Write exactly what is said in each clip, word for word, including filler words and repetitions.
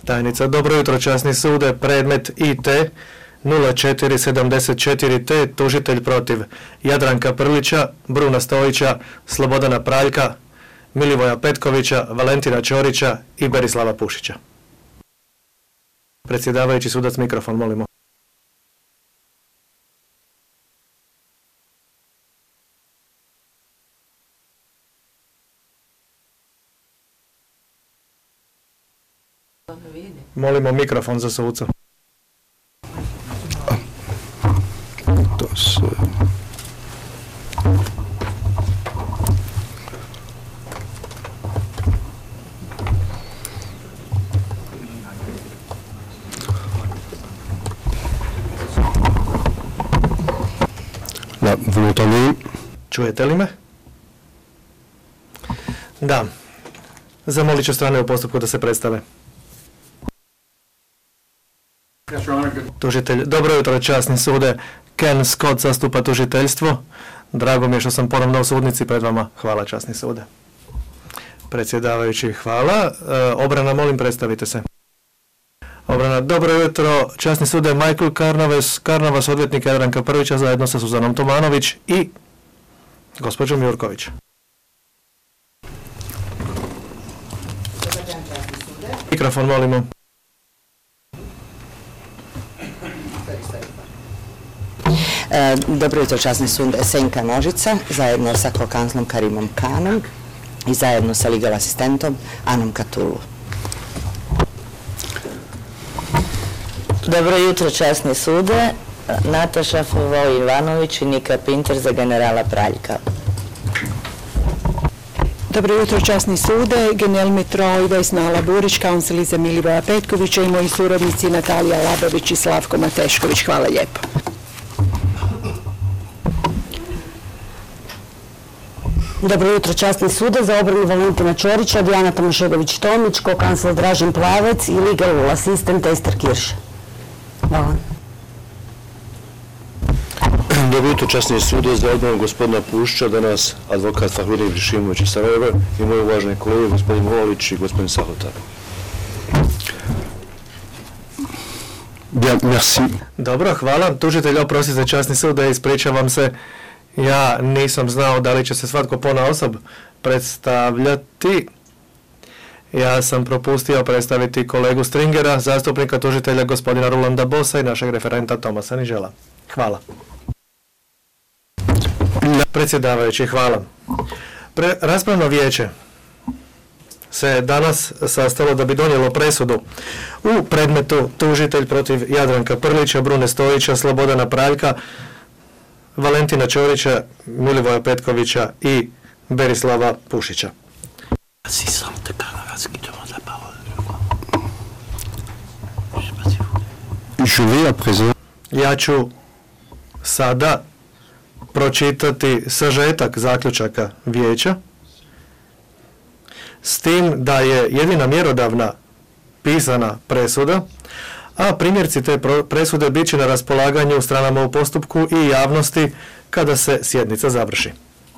Tajnica, dobro jutro časni sude, predmet I T nula četiri sedamdeset četiri T, tužitelj protiv Jadranka Prlića, Bruna Stojića, Slobodana Praljka, Milivoja Petkovića, Valentina Ćorića i Berislava Pušića. Predsjedavajući sudac, mikrofon, molimo. Molimo mikrofon za suca. To se... Da, vous Čujete li me? Da. Zamolit ću strane u postupku da se predstave. Tužitelj, dobro jutro časni sude, Ken Scott zastupa tužiteljstvo. Drago mi je što sam ponovno u sudnici pred vama. Hvala časni sude. Predsjedavajući, hvala. E, obrana, molim, predstavite se. Obrana, dobro jutro časni sude, Michael Karnavas, Karnavas, odvjetnik Jadranka Prlića zajedno sa Suzanom Tomanović i gospođom Jurković. Mikrofon, molimo. E, dobro jutro časni sud, Senka Nožica, zajedno sa kokanzlom Karimom Kanom i zajedno sa legal asistentom Anom Katulu. Dobro jutro časni sude, Nataša Fovoj Ivanović i Nika Pinter za generala Praljka. Dobro jutro časni sude, general Metro i Vesna Alaburić, kaunsilica Milivoja Petkovića i moji suradnici Natalija Labović i Slavko Matešković. Hvala lijepo. Dobro jutro časni sude, za obranu Valentina Ćorića, Dijana Tomašegović-Tomić, ko-kancler Dražen Plavec i legal asistent Ester Kirš. Hvala. Dobro jutro časni sude, za obranu gospodina Pušića, danas advokat Fahmir Ibršimović iz Sarajeva i moji uvaženi kolege, gospodin Volić i gospodin Sahotar. Bien, merci. Dobro, hvala. Tužitelj, oprostite časni sude, ispričavam se. Ja nisam znao da li će se svatko ponaosob predstavljati. Ja sam propustio predstaviti kolegu Stringera, zastupnika tužitelja gospodina Rolanda Bosa i našeg referenta Tomasa Nižela. Hvala. Predsjedavajući, hvala. Pre, raspravno vijeće se danas sastalo da bi donijelo presudu u predmetu tužitelj protiv Jadranka Prlića, Brune Stojića, Slobodana Praljka, Valentina Ćorića, Milivoja Petkovića i Berislava Pušića. Ja ću sada pročitati sažetak zaključaka vijeća, s tim da je jedina mjerodavna pisana presuda, a primjerci te presude bit će na raspolaganju stranama u postupku i javnosti kada se sjednica završi.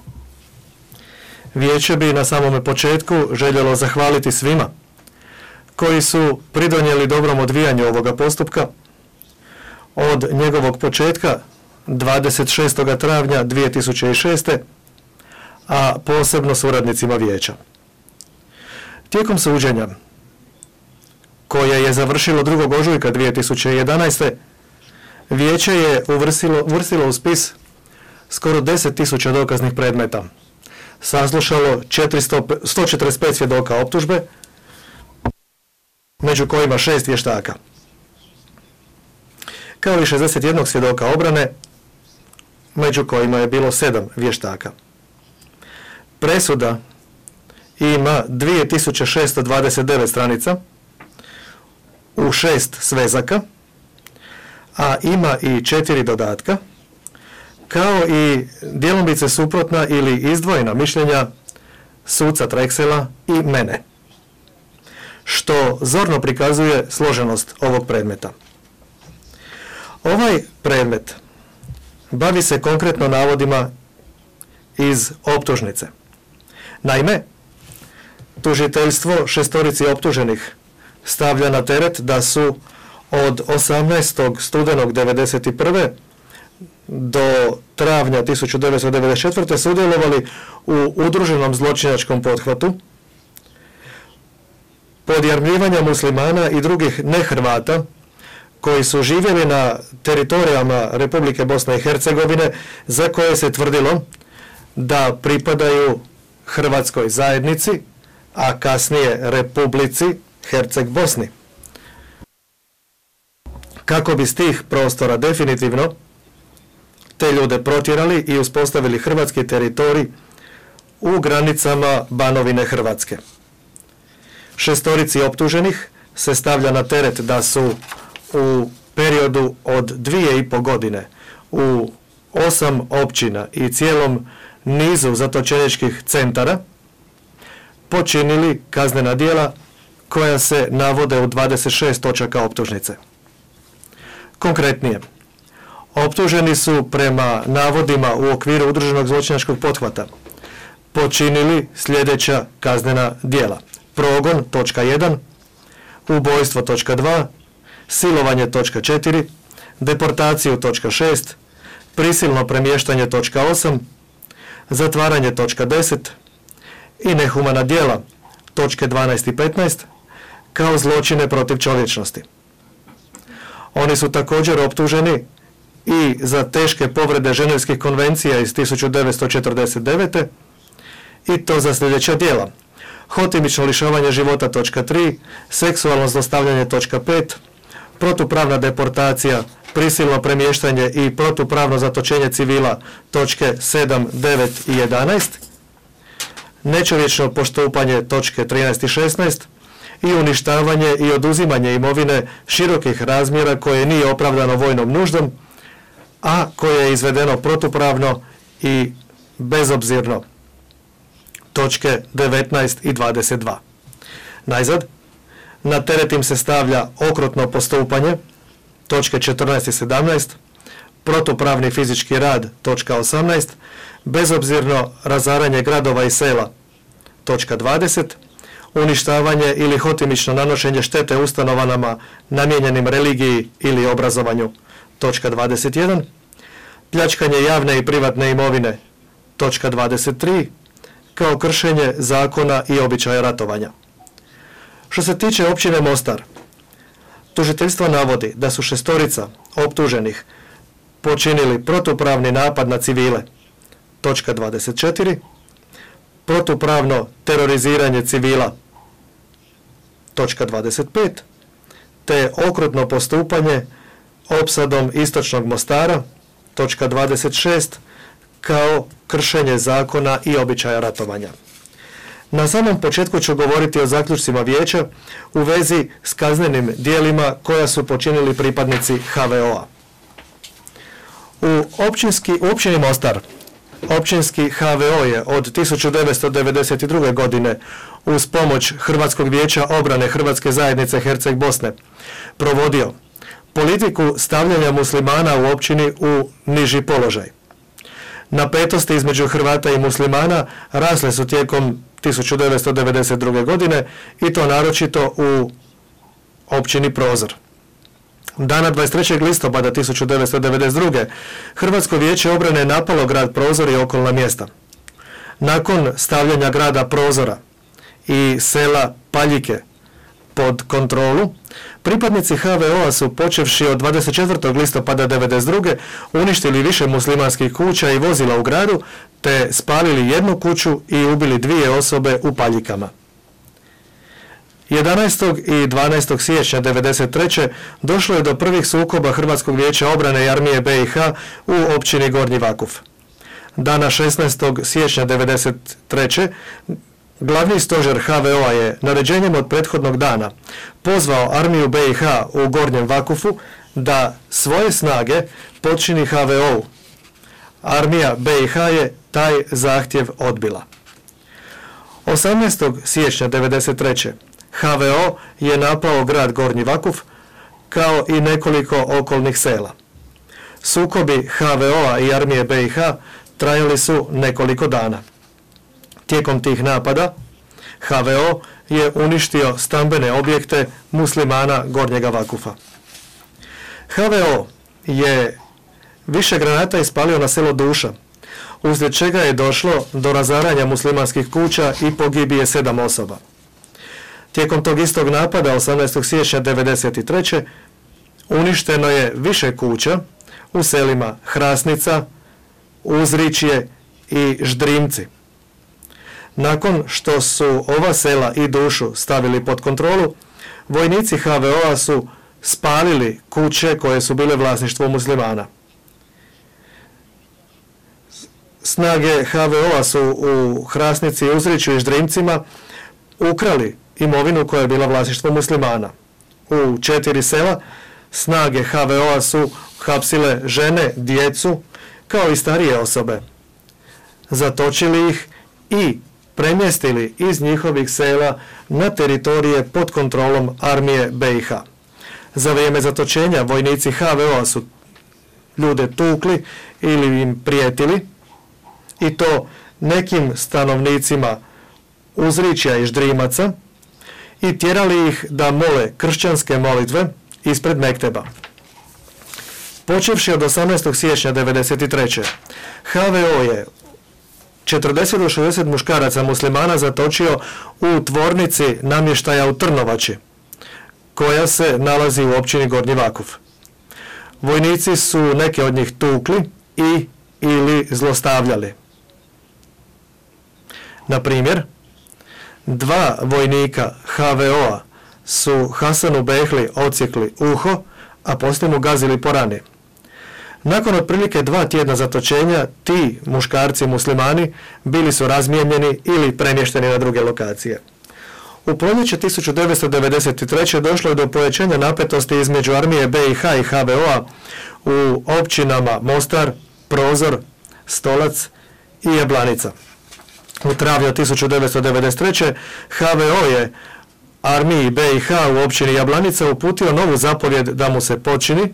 Vijeće bi na samome početku željelo zahvaliti svima koji su pridonijeli dobrom odvijanju ovoga postupka od njegovog početka dvadeset šestog travnja dvije tisuće šeste. a posebno suradnicima vijeća. Tijekom suđenja, koje je završilo drugog ožujka dvije tisuće jedanaeste. vijeće je uvrstilo, uvrstilo u spis skoro deset tisuća dokaznih predmeta, saslušalo sto četrdeset pet svjedoka optužbe, među kojima šest vještaka, kao i šezdeset jedan svjedoka obrane, među kojima je bilo sedam vještaka. Presuda ima dvije tisuće šesto dvadeset devet stranica u šest svezaka, a ima i četiri dodatka, kao i djelomice suprotna ili izdvojena mišljenja suca Treksela i mene, što zorno prikazuje složenost ovog predmeta. Ovaj predmet bavi se konkretno navodima iz optužnice. Naime, tužiteljstvo šestorici optuženih stavlja na teret da su od osamnaestog studenog devedeset prve do travnja tisuću devetsto devedeset četvrte sudjelovali u udruženom zločinačkom pothvatu podjarmljivanja muslimana i drugih nehrvata koji su živjeli na teritorijama Republike Bosne i Hercegovine za koje se tvrdilo da pripadaju hrvatskoj zajednici, a kasnije Republici Herceg Bosni. Kako bi s tih prostora definitivno te ljude protjerali i uspostavili hrvatski teritorij u granicama Banovine Hrvatske. Šestorici optuženih se stavlja na teret da su u periodu od dvije i po godine u osam općina i cijelom nizu zatočeničkih centara počinili kaznena djela koja se navode u dvadeset šest točaka optužnice. Konkretnije, optuženi su prema navodima u okviru udruženog zločinačkog pothvata počinili sljedeća kaznena djela: progon točka jedan, ubojstvo točka dva, silovanje točka četiri, deportaciju točka šest, prisilno premještanje točka osam, zatvaranje točka deset i nehumana djela točke dvanaest i petnaest kao zločine protiv čovječnosti. Oni su također optuženi i za teške povrede Ženevskih konvencija iz tisuću devetsto četrdeset devete i to za sljedeća djela: hotimično lišavanje života točka tri, seksualno zlostavljanje točka pet, protupravna deportacija, prisilno premještanje i protupravno zatočenje civila točke sedam, devet i jedanaest, nečovječno postupanje točke trinaest i šesnaest i uništavanje i oduzimanje imovine širokih razmjera koje nije opravdano vojnom nuždom, a koje je izvedeno protupravno i bezobzirno točke devetnaest i dvadeset dva. Najzad, na teret im se stavlja okrutno postupanje točke četrnaest i sedamnaest, protupravni fizički rad točka osamnaest, bezobzirno razaranje gradova i sela točka dvadeset, uništavanje ili hotimično nanošenje štete ustanovama namijenjenim religiji ili obrazovanju točka dvadeset jedan, pljačkanje javne i privatne imovine točka dvadeset tri, kao kršenje zakona i običaja ratovanja. Što se tiče općine Mostar, tužiteljstvo navodi da su šestorica optuženih počinili protupravni napad na civile točka dvadeset četiri, protupravno teroriziranje civila točka dvadeset pet, te okrutno postupanje opsadom istočnog Mostara točka dvadeset šest, kao kršenje zakona i običaja ratovanja. Na samom početku ću govoriti o zaključcima vijeća u vezi s kaznenim djelima koja su počinili pripadnici H V O-a. U općinski, u općini Mostar općinski H V O je od tisuću devetsto devedeset druge. godine uz pomoć Hrvatskog vijeća obrane Hrvatske zajednice Herceg Bosne provodio politiku stavljanja muslimana u općini u niži položaj. Napetosti između Hrvata i muslimana rasle su tijekom tisuću devetsto devedeset druge. godine i to naročito u općini Prozor. Dana dvadeset trećeg listopada tisuću devetsto devedeset druge. Hrvatsko vijeće obrane napalo grad Prozor i okolna mjesta. Nakon stavljanja grada Prozora i sela Paljike pod kontrolu, pripadnici H V O-a su počevši od dvadeset četvrtog listopada devedeset druge. uništili više muslimanskih kuća i vozila u gradu, te spalili jednu kuću i ubili dvije osobe u Paljikama. jedanaestog i dvanaestog siječnja devedeset treće. došlo je do prvih sukoba Hrvatskog vijeća obrane i armije B i H u općini Gornji Vakuf. Dana šesnaestog siječnja devedeset treće. Glavni stožer H V O-a je naređenjem od prethodnog dana pozvao armiju B i H u Gornjem Vakufu da svoje snage podčini H V O-u. Armija B i H je taj zahtjev odbila. osamnaestog siječnja devedeset treće. H V O je napao grad Gornji Vakuf kao i nekoliko okolnih sela. Sukobi H V O-a i armije B i H trajali su nekoliko dana. Tijekom tih napada H V O je uništio stambene objekte muslimana Gornjega Vakufa. H V O je više granata ispalio na selo Duša, uslijed čega je došlo do razaranja muslimanskih kuća i pogibije sedam osoba. Tijekom tog istog napada osamnaestog siječnja devedeset treće uništeno je više kuća u selima Hrasnica, Uzričje i Ždrimci. Nakon što su ova sela i Dušu stavili pod kontrolu, vojnici H V O-a su spalili kuće koje su bile vlasništvo muslimana. Snage H V O-a su u Hrasnici, Uzričju i Ždrimcima ukrali imovinu koja je bila vlasništvo muslimana. U četiri sela snage H V O-a su hapsile žene, djecu, kao i starije osobe. Zatočili ih i premjestili iz njihovih sela na teritorije pod kontrolom armije B i H. Za vrijeme zatočenja vojnici H V O-a su ljude tukli ili im prijetili, i to nekim stanovnicima Uzričja i Ždrimaca, i tjerali ih da mole kršćanske molitve ispred mekteba. Počevši od osamnaestog siječnja devedeset treće H V O je četrdeset do šezdeset muškaraca muslimana zatočio u tvornici namještaja u Trnovači, koja se nalazi u općini Gornji Vakuf. Vojnici su neke od njih tukli i ili zlostavljali. Na primjer, dva vojnika H V O-a su Hasanu Behli odsjekli uho, a poslije mu gazili po rani. Nakon otprilike dva tjedna zatočenja, ti muškarci muslimani bili su razmijenjeni ili premješteni na druge lokacije. U proljeće tisuću devetsto devedeset treće došlo je do pojačanja napetosti između armije B i H i H V O-a u općinama Mostar, Prozor, Stolac i Jablanica. U travnju tisuću devetsto devedeset treće H V O je armiji B i H u općini Jablanica uputio novu zapovjed da mu se počini,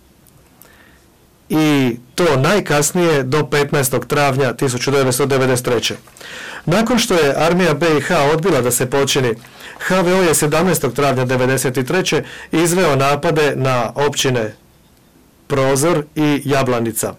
i to najkasnije do petnaestog travnja tisuću devetsto devedeset treće. Nakon što je armija B i H odbila da se počini, H V O je sedamnaestog travnja devedeset treće izveo napade na općine Prozor i Jablanica.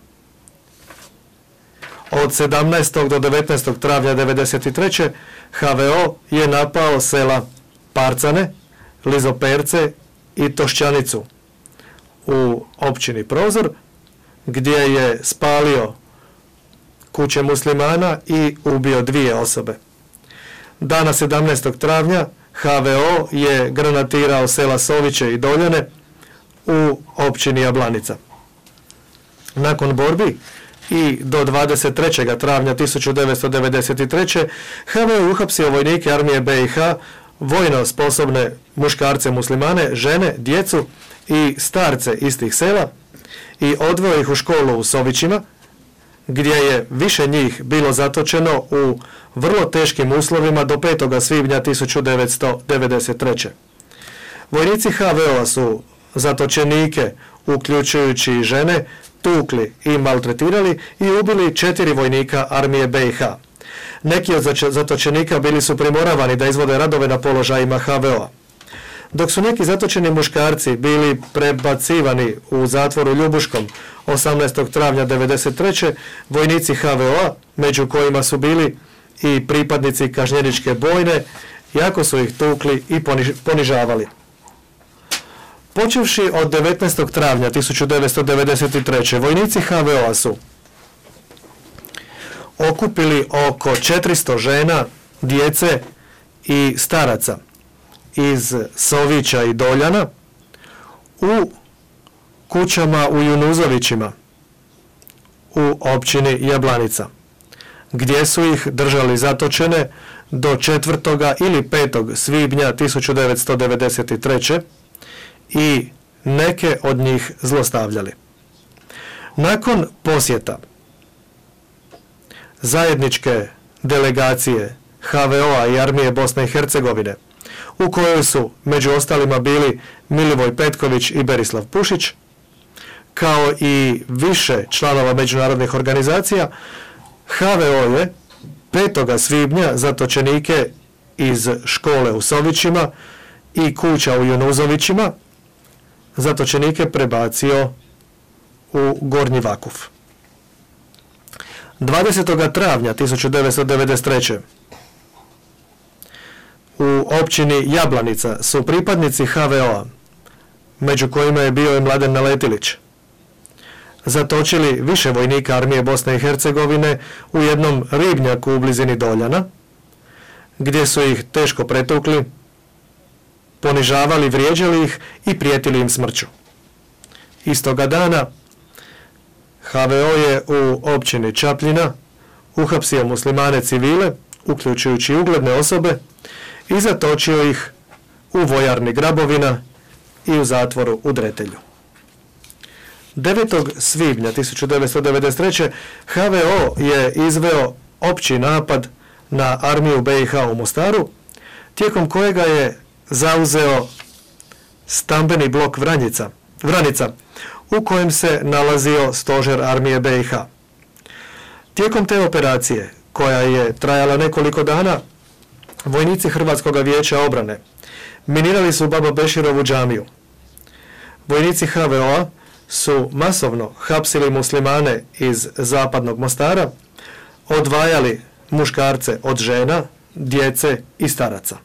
Od sedamnaestog do devetnaestog travnja devedeset treće H V O je napao sela Parcane, Lizoperce i Tošćanicu u općini Prozor, gdje je spalio kuće muslimana i ubio dvije osobe. Dana sedamnaestog travnja H V O je granatirao sela Soviće i Doljane u općini Jablanica. Nakon borbi i do dvadeset trećeg travnja tisuću devetsto devedeset treće H V O uhapsio vojnike armije B i H, vojno sposobne muškarce muslimane, žene, djecu i starce istih sela, i odveo ih u školu u Sovićima, gdje je više njih bilo zatočeno u vrlo teškim uslovima do petog svibnja tisuću devetsto devedeset treće. Vojnici H V O-a su zatočenike, uključujući i žene, tukli i maltretirali i ubili četiri vojnika armije B i H. Neki od zatočenika bili su primoravani da izvode radove na položajima H V O-a. Dok su neki zatočeni muškarci bili prebacivani u zatvoru Ljubuškom osamnaestog travnja devedeset treće, vojnici H V O-a, među kojima su bili i pripadnici kažnjeničke bojne, jako su ih tukli i ponižavali. Počevši od devetnaestog travnja tisuću devetsto devedeset treće vojnici H V O-a su okupili oko četiristo žena, djece i staraca iz Sovića i Doljana u kućama u Junuzovićima u općini Jablanica, gdje su ih držali zatočene do četvrtog ili petog svibnja tisuću devetsto devedeset treće i neke od njih zlostavljali. Nakon posjeta zajedničke delegacije H V O-a i armije Bosne i Hercegovine, u kojoj su među ostalima bili Milivoj Petković i Berislav Pušić, kao i više članova međunarodnih organizacija, H V O je petog svibnja zatočenike iz škole u Sovićima i kuća u Junuzovićima zatočenike prebacio u Gornji Vakuf. dvadesetog travnja tisuću devetsto devedeset treće. u općini Jablanica su pripadnici ha ve o-a, među kojima je bio i Mladen Naletilić, zatočili više vojnika armije Bosne i Hercegovine u jednom ribnjaku u blizini Doljana, gdje su ih teško pretukli, ponižavali, vrijeđali ih i prijetili im smrću. Istoga dana ha ve o je u općini Čapljina uhapsio muslimane civile, uključujući ugledne osobe, i zatočio ih u vojarni Grabovina i u zatvoru u Dretelju. devetog svibnja tisuću devetsto devedeset treće. ha ve o je izveo opći napad na armiju be i ha u Mostaru, tijekom kojega je zauzeo stambeni blok Vranjica, Vranica, u kojem se nalazio stožer armije be i ha. Tijekom te operacije, koja je trajala nekoliko dana, vojnici Hrvatskog vijeća obrane minirali su Baba Beširovu džamiju. Vojnici ha ve o-a su masovno hapsili muslimane iz zapadnog Mostara, odvajali muškarce od žena, djece i staraca.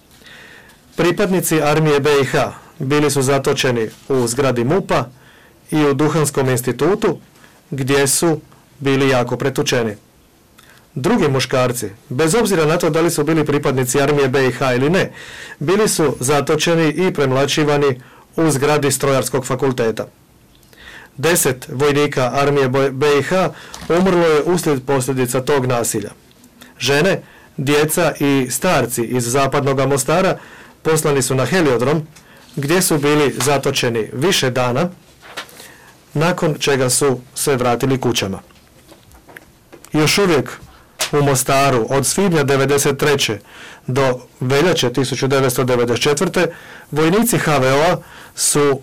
Pripadnici armije be i ha bili su zatočeni u zgradi mupa i u Duhanskom institutu, gdje su bili jako pretučeni. Drugi muškarci, bez obzira na to da li su bili pripadnici armije be i ha ili ne, bili su zatočeni i premlaćivani u zgradi Strojarskog fakulteta. Deset vojnika armije be i ha umrlo je uslijed posljedica tog nasilja. Žene, djeca i starci iz zapadnog Mostara poslani su na heliodrom, gdje su bili zatočeni više dana, nakon čega su se vratili kućama. Još uvijek u Mostaru od svibnja devedeset treće. do veljače tisuću devetsto devedeset četvrte. vojnici ha ve o-a su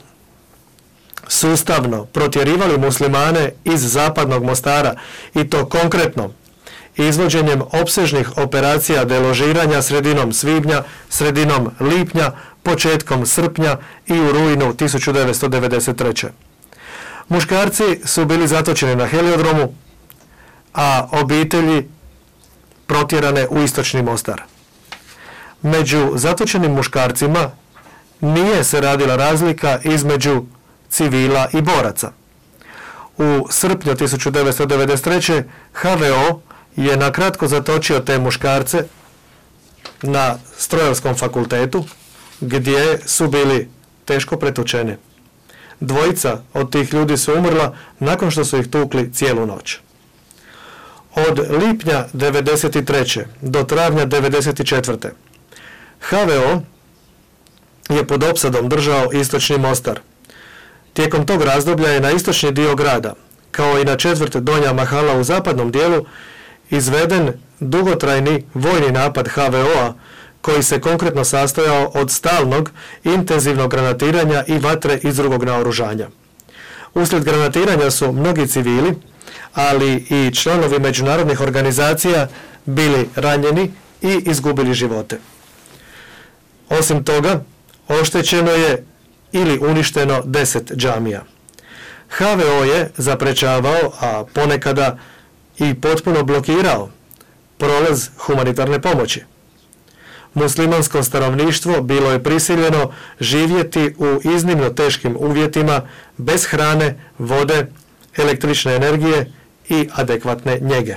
sustavno protjerivali muslimane iz zapadnog Mostara, i to konkretno izvođenjem opsežnih operacija deložiranja sredinom svibnja, sredinom lipnja, početkom srpnja i u rujnu tisuću devetsto devedeset treće. Muškarci su bili zatočeni na heliodromu, a obitelji protjerane u istočni Mostar. Među zatočenim muškarcima nije se radila razlika između civila i boraca. U srpnju tisuću devetsto devedeset treće. ha ve o je nakratko zatočio te muškarce na Strojarskom fakultetu, gdje su bili teško pretučeni. Dvojica od tih ljudi su umrla nakon što su ih tukli cijelu noć. Od lipnja devedeset treće. do travnja devedeset četvrte. ha ve o je pod opsadom držao istočni Mostar. Tijekom tog razdoblja je na istočni dio grada, kao i na četvrt Donja Mahala u zapadnom dijelu, izveden dugotrajni vojni napad ha ve o-a, koji se konkretno sastojao od stalnog, intenzivnog granatiranja i vatre iz drugog naoružanja. Uslijed granatiranja su mnogi civili, ali i članovi međunarodnih organizacija bili ranjeni i izgubili živote. Osim toga, oštećeno je ili uništeno deset džamija. ha ve o je zaprečavao, a ponekada i potpuno blokirao prolaz humanitarne pomoći. Muslimansko stanovništvo bilo je prisiljeno živjeti u iznimno teškim uvjetima, bez hrane, vode, električne energije i adekvatne njege.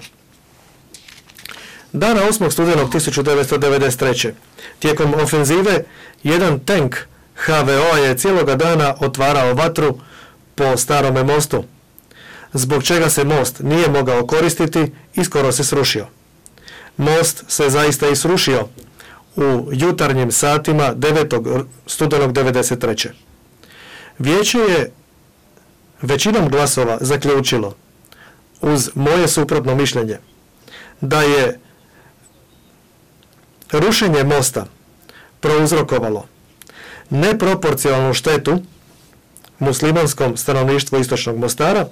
Dana osmog studenog tisuću devetsto devedeset treće. tijekom ofenzive jedan tank ha ve o je cijeloga dana otvarao vatru po Starome mostu, zbog čega se most nije mogao koristiti i skoro se srušio. Most se zaista i srušio u jutarnjim satima devetog studenog devedeset treće. Vijeće je većinom glasova zaključilo, uz moje suprotno mišljenje, da je rušenje mosta prouzrokovalo neproporcionalnu štetu muslimanskom stanovništvu istočnog Mostara,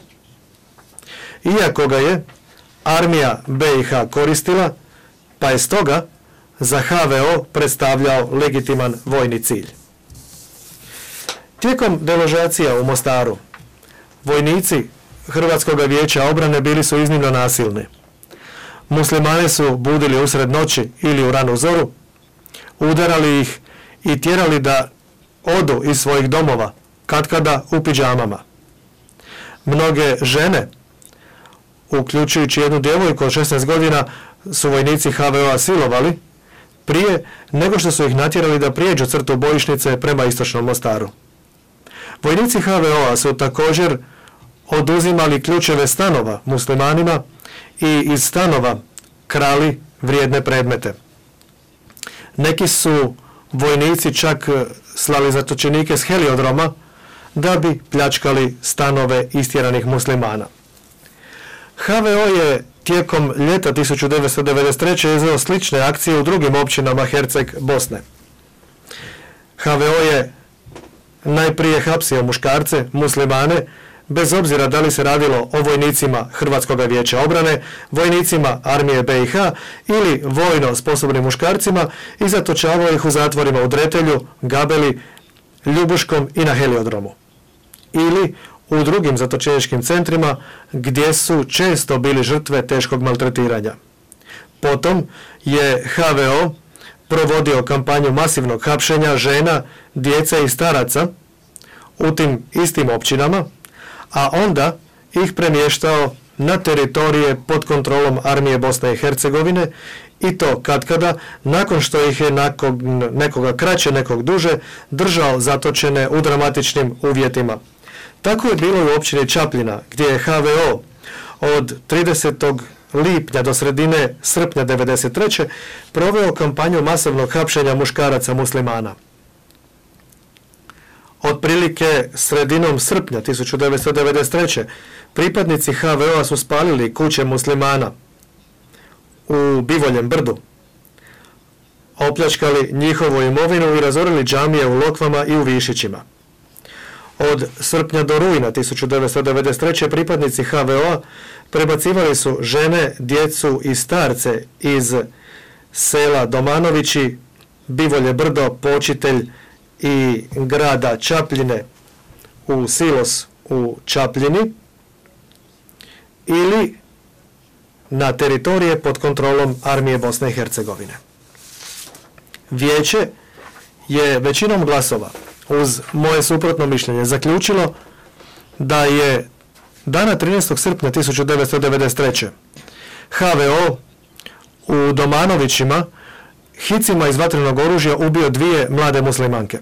iako ga je armija be i ha koristila, pa je stoga za H V O predstavljao legitiman vojni cilj. Tijekom deložacija u Mostaru, vojnici Hrvatskog vijeća obrane bili su iznimno nasilni. Muslimane su budili usred noći ili u ranu zoru, udarali ih i tjerali da odu iz svojih domova, katkada u pidžamama. Mnoge žene, uključujući jednu djevojku od šesnaest godina, su vojnici H V O-a silovali prije nego što su ih natjerali da prijeđu crtu bojišnice prema istočnom Mostaru. Vojnici H V O-a su također oduzimali ključeve stanova muslimanima i iz stanova krali vrijedne predmete. Neki su vojnici čak slali zatočenike s heliodroma da bi pljačkali stanove istjeranih muslimana. H V O je tijekom ljeta tisuću devetsto devedeset treće izveo slične akcije u drugim općinama Herceg Bosne. H V O je najprije hapsio muškarce, muslimane, bez obzira da li se radilo o vojnicima Hrvatskog vijeća obrane, vojnicima armije B i H ili vojno sposobnim muškarcima, i zatočavao ih u zatvorima u Dretelju, Gabeli, Ljubuškom i na heliodromu. Ili u drugim zatočeničkim centrima gdje su često bili žrtve teškog maltretiranja. Potom je H V O provodio kampanju masivnog hapšenja žena, djece i staraca u tim istim općinama, a onda ih premještao na teritorije pod kontrolom armije Bosne i Hercegovine, i to katkada nakon što ih je nakon nekoga kraće, nekog duže držao zatočene u dramatičnim uvjetima. Tako je bilo i u općini Čapljina, gdje je H V O od tridesetog lipnja do sredine srpnja devedeset treće proveo kampanju masovnog hapšenja muškaraca muslimana. Otprilike sredinom srpnja tisuću devetsto devedeset treće pripadnici H V O-a su spalili kuće muslimana u Bivoljem brdu, opljačkali njihovu imovinu i razorili džamije u Lokvama i u Višićima. Od srpnja do rujna tisuću devetsto devedeset treće pripadnici H V O-a prebacivali su žene, djecu i starce iz sela Domanovići, Bivolje brdo, Počitelj i grada Čapljine u silos u Čapljini ili na teritorije pod kontrolom armije Bosne i Hercegovine. Vijeće je većinom glasova, uz moje suprotno mišljenje, zaključilo da je dana trinaestog srpnja tisuću devetsto devedeset treće H V O u Domanovićima hicima iz vatrenog oružja ubio dvije mlade muslimanke.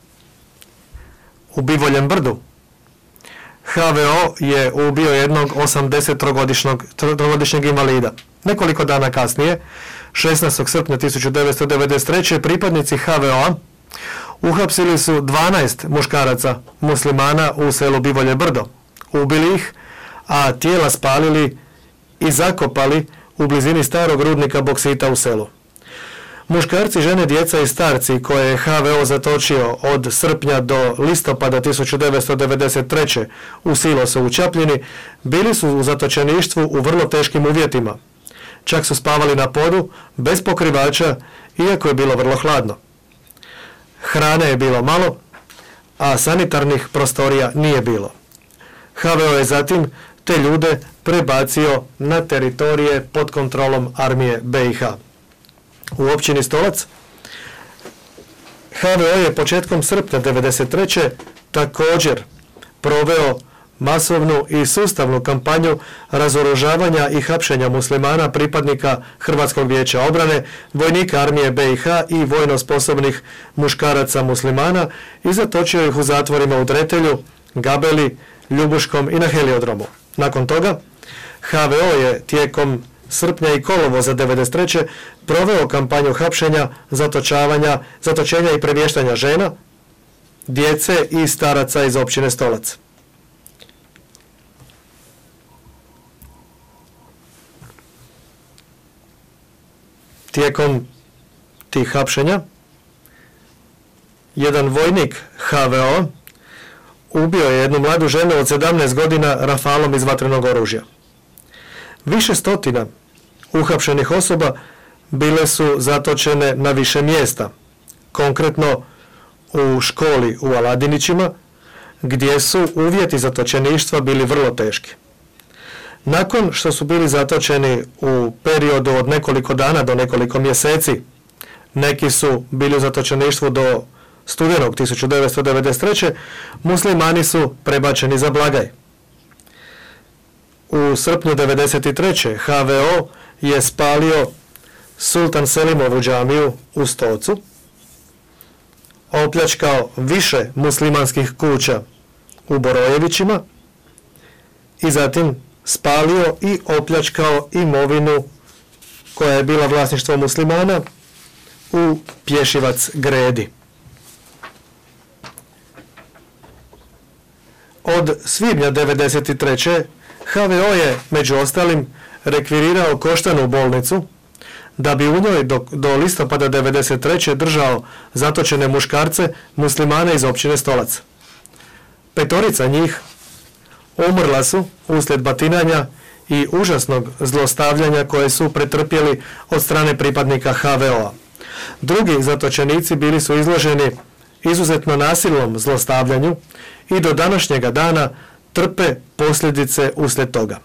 U Bivoljem brdu H V O je ubio jednog osamdesettrogodišnjeg invalida. Nekoliko dana kasnije, šesnaestog srpnja tisuću devetsto devedeset treće pripadnici H V O-a uhapsili su dvanaest muškaraca muslimana u selu Bivolje brdo. Ubili ih, a tijela spalili i zakopali u blizini starog rudnika boksita u selu. Muškarci, žene, djeca i starci koje je H V O zatočio od srpnja do listopada tisuću devetsto devedeset treće u silosu u Čapljini bili su u zatočeništvu u vrlo teškim uvjetima. Čak su spavali na podu, bez pokrivača, iako je bilo vrlo hladno. Hrane je bilo malo, a sanitarnih prostorija nije bilo. H V O je zatim te ljude prebacio na teritorije pod kontrolom armije B i H. U općini Stolac H V O je početkom srpnja devedeset treće također proveo masovnu i sustavnu kampanju razoružavanja i hapšenja muslimana, pripadnika Hrvatskog vijeća obrane, vojnika armije B i H i vojno sposobnih muškaraca muslimana i zatočio ih u zatvorima u Dretelju, Gabeli, Ljubuškom i na heliodromu. Nakon toga H V O je tijekom srpnja i kolovoza devedeset treće proveo kampanju hapšenja, zatočavanja, zatočenja i premještanja žena, djece i staraca iz općine Stolac. Tijekom tih hapšenja jedan vojnik H V O ubio je jednu mladu ženu od sedamnaest godina rafalom iz vatrenog oružja. Više stotina uhapšenih osoba bile su zatočene na više mjesta, konkretno u školi u Aladinićima, gdje su uvjeti zatočeništva bili vrlo teški. Nakon što su bili zatočeni u periodu od nekoliko dana do nekoliko mjeseci, neki su bili u zatočeništvu do studenog tisuću devetsto devedeset treće. muslimani su prebačeni za blagaj. U srpnju devedeset treće. ha ve o je spalio Sultan Selimovu džamiju u Stocu, opljačkao više muslimanskih kuća u Borojevićima i zatim spalio i opljačkao imovinu koja je bila vlasništvo muslimana u Pješivac Gredi. Od svibnja devedeset treće. ha ve o je među ostalim rekvirirao Koštanu bolnicu da bi u njoj do, do listopada devedeset treće. držao zatočene muškarce muslimane iz općine Stolac. Petorica njih umrla su uslijed batinanja i užasnog zlostavljanja koje su pretrpjeli od strane pripadnika ha ve o-a. Drugi zatočenici bili su izloženi izuzetno nasilnom zlostavljanju i do današnjega dana trpe posljedice uslijed toga.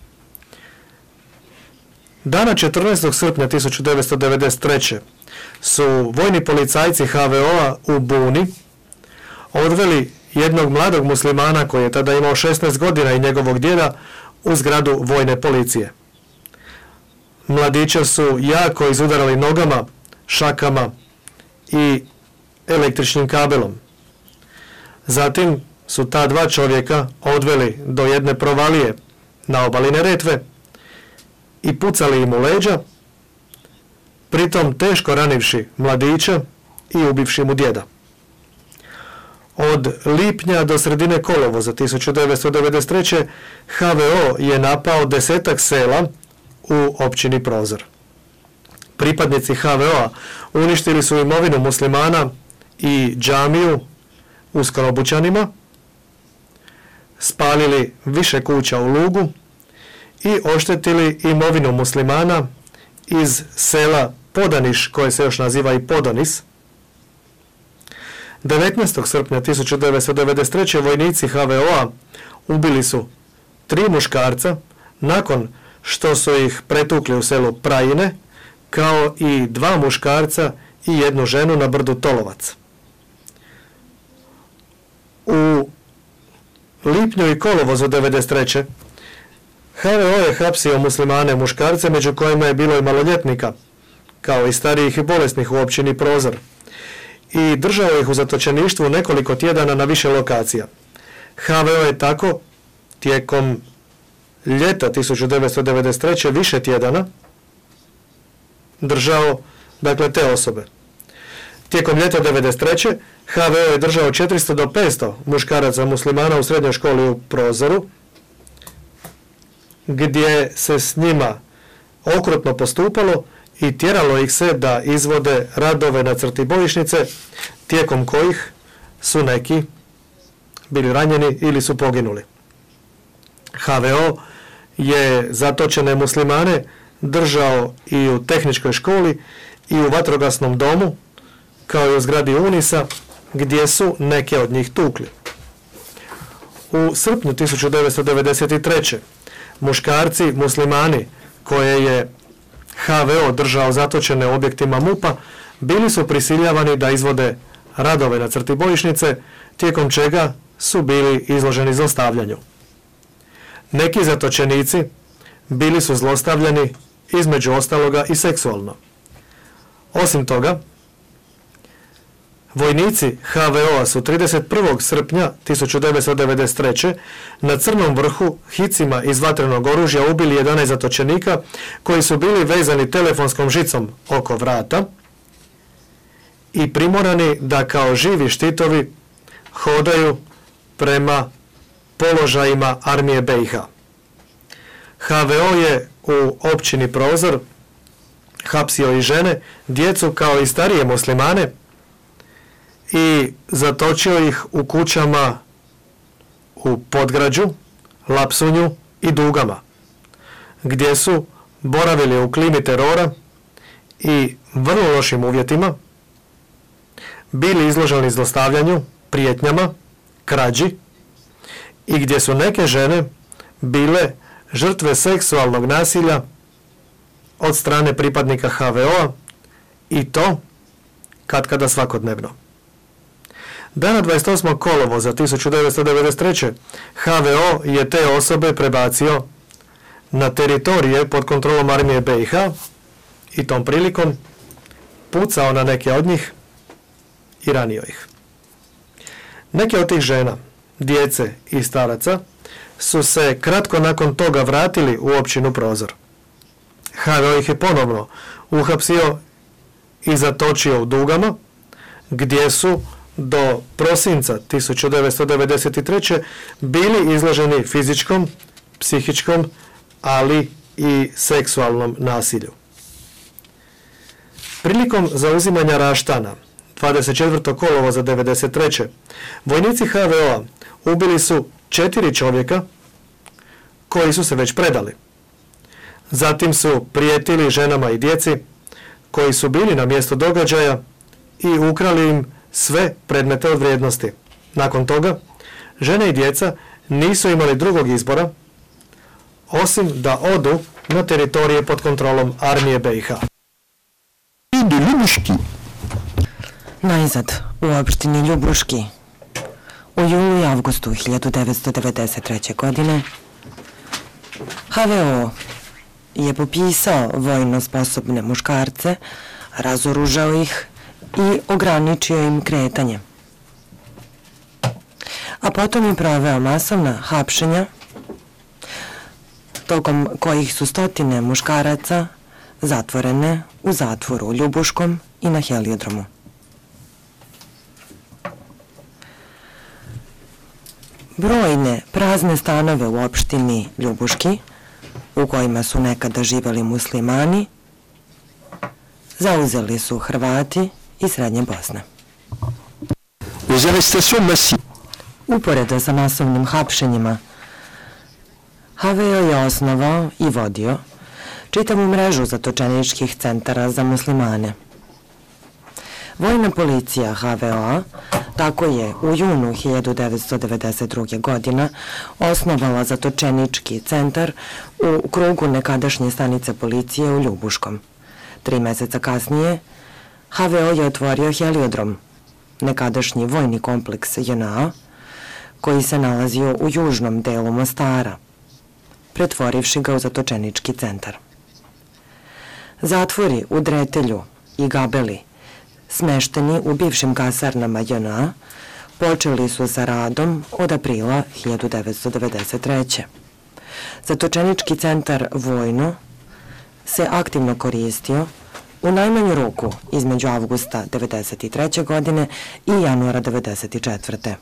Dana četrnaestog srpnja tisuću devetsto devedeset treće. su vojni policajci ha ve o-a u Buni odveli jednog mladog muslimana koji je tada imao šesnaest godina i njegovog djeda u zgradu vojne policije. Mladića su jako izudarali nogama, šakama i električnim kabelom. Zatim su ta dva čovjeka odveli do jedne provalije na obali Neretve i pucali im u leđa, pritom teško ranivši mladića i ubivši mu djeda. Od lipnja do sredine kolovoza tisuću devetsto devedeset treće. ha ve o je napao desetak sela u općini Prozor. Pripadnici ha ve o-a uništili su imovinu muslimana i džamiju u Skorobućanima, spalili više kuća u Lugu i oštetili imovinu muslimana iz sela Podaniš, koje se još naziva i Podonis. devetnaestog srpnja tisuću devetsto devedeset treće. vojnici ha ve o-a ubili su tri muškarca nakon što su ih pretukli u selu Prajine, kao i dva muškarca i jednu ženu na brdu Tolovac. U lipnju i kolovozu devedeset treće. ha ve o je hapsio muslimane muškarce, među kojima je bilo i maloljetnika, kao i starijih i bolesnih u općini Prozor, i držao ih u zatočeništvu nekoliko tjedana na više lokacija. ha ve o je tako tijekom ljeta tisuću devetsto devedeset treće. više tjedana držao, dakle, te osobe. Tijekom ljeta devedeset treće. ha ve o je držao četiristo do petsto muškaraca muslimana u srednjoj školi u Prozoru, gdje se s njima okrutno postupalo i tjeralo ih se da izvode radove na crti bojišnice, tijekom kojih su neki bili ranjeni ili su poginuli. ha ve o je zatočene muslimane držao i u tehničkoj školi i u vatrogasnom domu, kao i u zgradi Unisa, gdje su neke od njih tukli. U srpnju tisuću devetsto devedeset treće. muškarci muslimani koje je ha ve o držao zatočene u objektima MUP-a bili su prisiljavani da izvode radove na crti bojišnice, tijekom čega su bili izloženi zlostavljanju. Neki zatočenici bili su zlostavljani između ostaloga i seksualno. Osim toga, vojnici ha ve o-a su trideset prvog srpnja tisuću devetsto devedeset treće. na Crnom vrhu hicima iz vatrenog oružja ubili jedanaest zatočenika koji su bili vezani telefonskom žicom oko vrata i primorani da kao živi štitovi hodaju prema položajima armije be i ha. ha ve o je u općini Prozor hapsio i žene, djecu kao i starije muslimane i zatočio ih u kućama u Podgrađu, Lapsunju i Dugama, gdje su boravili u klimi terora i vrlo lošim uvjetima bili izloženi zlostavljanju, prijetnjama, krađi i gdje su neke žene bile žrtve seksualnog nasilja od strane pripadnika ha ve o-a i to katkada svakodnevno. Dana dvadeset osmog kolovoza tisuću devetsto devedeset treće. ha ve o je te osobe prebacio na teritorije pod kontrolom armije be i ha i tom prilikom pucao na neke od njih i ranio ih. Neke od tih žena, djece i staraca su se kratko nakon toga vratili u općinu Prozor. ha ve o ih je ponovno uhapsio i zatočio u Dugama, gdje su do prosinca tisuću devetsto devedeset treće. bili izloženi fizičkom, psihičkom, ali i seksualnom nasilju. Prilikom zauzimanja Raštana dvadeset četvrtog kolovoza devedeset treće. vojnici ha ve o-a ubili su četiri čovjeka koji su se već predali. Zatim su prijetili ženama i djeci koji su bili na mjestu događaja i ukrali im sve predmete od vrijednosti. Nakon toga, žene i djeca nisu imali drugog izbora osim da odu na teritorije pod kontrolom armije be i ha. Najzad, u opštini Ljubuški, u julu i avgustu hiljadu devetsto devedeset treće. godine, ha ve o je popisao vojno sposobne muškarce, razoružao ih i ograničio im kretanje. A potom je proveo masovna hapšenja, tokom kojih su stotine muškaraca zatvorene u zatvoru u Ljubuškom i na Heliodromu. Brojne prazne stanove u opštini Ljubuški, u kojima su nekada živeli muslimani, zauzeli su Hrvati iz Srednje Bosne. Uporedo sa masovnim hapšenjima, ha ve o je osnovao i vodio čitavu mrežu zatočeničkih centara za muslimane. Vojna policija ha ve o-a tako je u junu hiljadu devetsto devedeset druge. godine osnovala zatočenički centar u krugu nekadašnje stanice policije u Ljubuškom. Tri meseca kasnije ha ve o je otvorio Heliodrom, nekadašnji vojni kompleks je en a, koji se nalazio u južnom delu Mostara, pretvorivši ga u zatočenički centar. Zatvori u Dretelju i Gabeli, smešteni u bivšim kasarnama je en a, počeli su sa radom od aprila hiljadu devetsto devedeset treće. Zatočenički centar vojno se aktivno koristio u najmanju ruku između avgusta devedeset treće. godine i januara devedeset četvrte.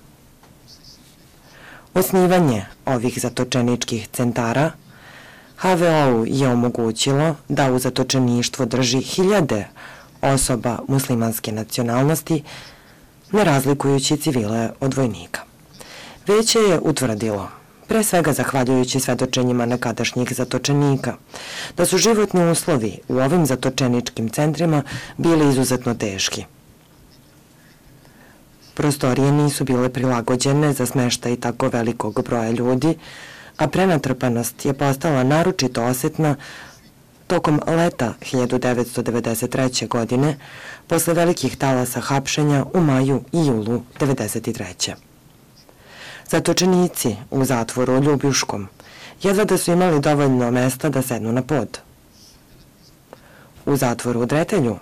Osnivanje ovih zatočeničkih centara ha ve o-u je omogućilo da u zatočeništvu drži hiljade osoba muslimanske nacionalnosti, ne razlikujući civile od vojnika. Veće je utvrdilo, pre svega zahvaljujući svedočenjima nekadašnjih zatočenika, da su životni uslovi u ovim zatočeničkim centrima bili izuzetno teški. Prostorije nisu bile prilagođene za smeštaj tako velikog broja ljudi, a prenatrpanost je postala naročito osjetna tokom leta hiljadu devetsto devedeset treće. godine, posle velikih talasa hapšenja u maju i julu devedeset treće. Zatočenici u zatvoru u Ljubuškom jedva da su imali dovoljno mesta da sednu na pod. U zatvoru u Dretelju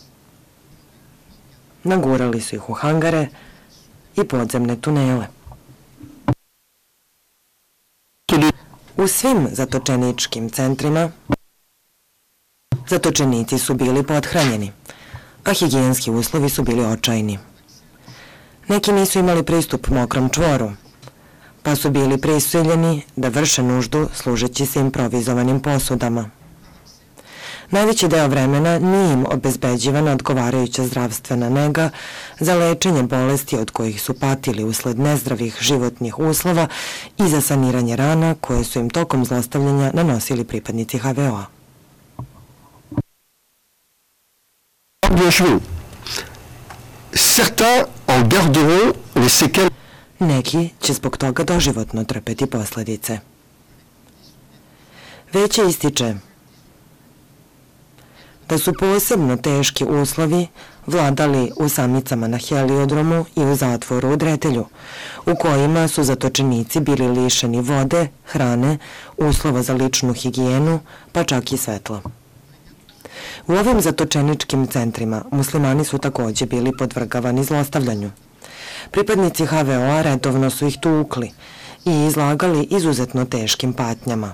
nagurali su ih u hangare i podzemne tunele. U svim zatočeničkim centrima zatočenici su bili pothranjeni, a higijenski uslovi su bili očajni. Neki nisu imali pristup mokrom čvoru, pa su bili prisiljeni da vrše nuždu služeći se improvizovanim posudama. Najveći deo vremena nije im obezbeđivana odgovarajuća zdravstvena nega za lečenje bolesti od kojih su patili usled nezdravih životnih uslova i za saniranje rana koje su im tokom zlostavljanja nanosili pripadnici ha ve o-a. achevons. Certains en garderont les séquelles. Neki će zbog toga doživotno trpeti posledice. Već ističe da su posebno teški uslovi vladali u samnicama na Heliodromu i u zatvoru u Dretelju, u kojima su zatočenici bili lišeni vode, hrane, uslova za ličnu higijenu, pa čak i svetla. U ovim zatočeničkim centrima muslimani su takođe bili podvrgavani zlostavljanju. Pripadnici ha ve o a redovno su ih tukli i izlagali izuzetno teškim patnjama.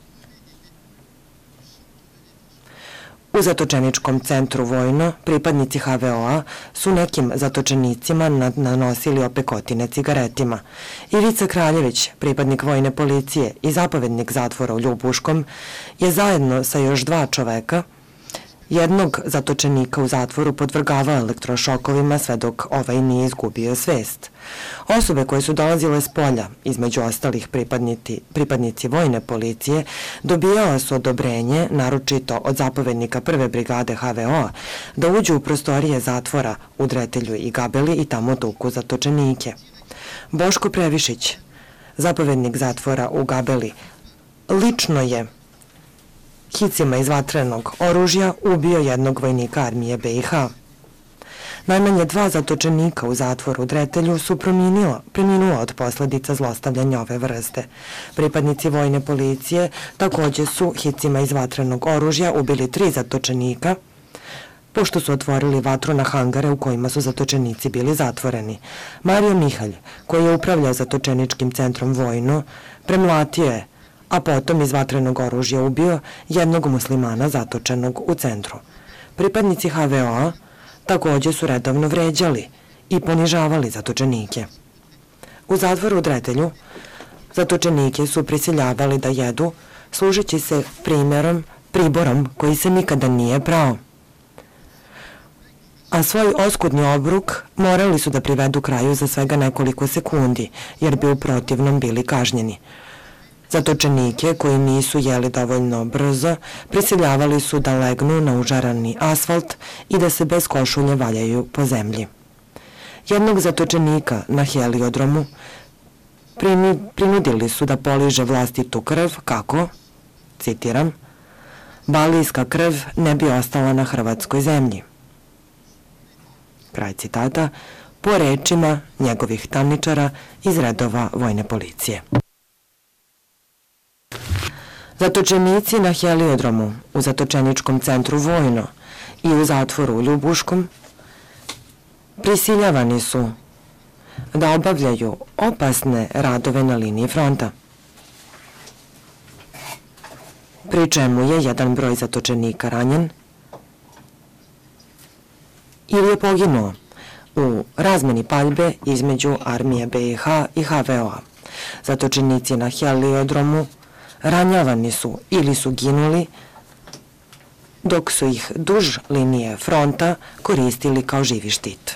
U zatočeničkom centru Vojno pripadnici ha ve o a su nekim zatočenicima nanosili opekotine cigaretima. Ivica Kraljević, pripadnik vojne policije i zapovednik zatvora u Ljubuškom, je zajedno sa još dva čoveka jednog zatočenika u zatvoru podvrgavao elektrošokovima sve dok ovaj nije izgubio svest. Osobe koje su dolazile s polja, između ostalih pripadnici, pripadnici vojne policije, dobijao su odobrenje, naročito od zapovednika prve brigade ha ve o a, da uđu u prostorije zatvora u Dretelju i Gabeli i tamo tuku zatočenike. Boško Previšić, zapovednik zatvora u Gabeli, lično je hicima iz vatrenog oružja ubio jednog vojnika armije be i ha. Najmanje dva zatočenika u zatvoru u Dretelju su preminula od posledica zlostavljanja ove vrste. Pripadnici vojne policije takođe su hicima iz vatrenog oružja ubili tri zatočenika, pošto su otvorili vatru na hangare u kojima su zatočenici bili zatvoreni. Mario Mihalj, koji je upravljao zatočeničkim centrom Vojno, premlatio je, a potom iz vatrenog oružja ubio jednog muslimana zatočenog u centru. Pripadnici ha ve o a takođe su redovno vređali i ponižavali zatočenike. U zatvoru u Dretelju zatočenike su prisiljavali da jedu, služeći se primjerom, priborom koji se nikada nije prao. A svoj oskudni obruk morali su da privedu kraju za svega nekoliko sekundi, jer bi u protivnom bili kažnjeni. Zatočenike koji nisu jeli dovoljno brzo prisiljavali su da legnu na užarani asfalt i da se bez košulje valjaju po zemlji. Jednog zatočenika na Heliodromu prinudili su da poliže vlastitu krv kako, citiram, balijska krv ne bi ostala na hrvatskoj zemlji. Kraj citata, po rečima njegovih tamničara iz redova vojne policije. Zatočenici na Heliodromu, u zatočeničkom centru Vojno i u zatvoru u Ljubuškom prisiljavani su da obavljaju opasne radove na liniji fronta, pri čemu je jedan broj zatočenika ranjen ili je poginuo u razmeni paljbe između armije be i ha i ha ve o a. Zatočenici na Heliodromu ranjavani su ili su ginuli, dok su ih duž linije fronta koristili kao živi štit.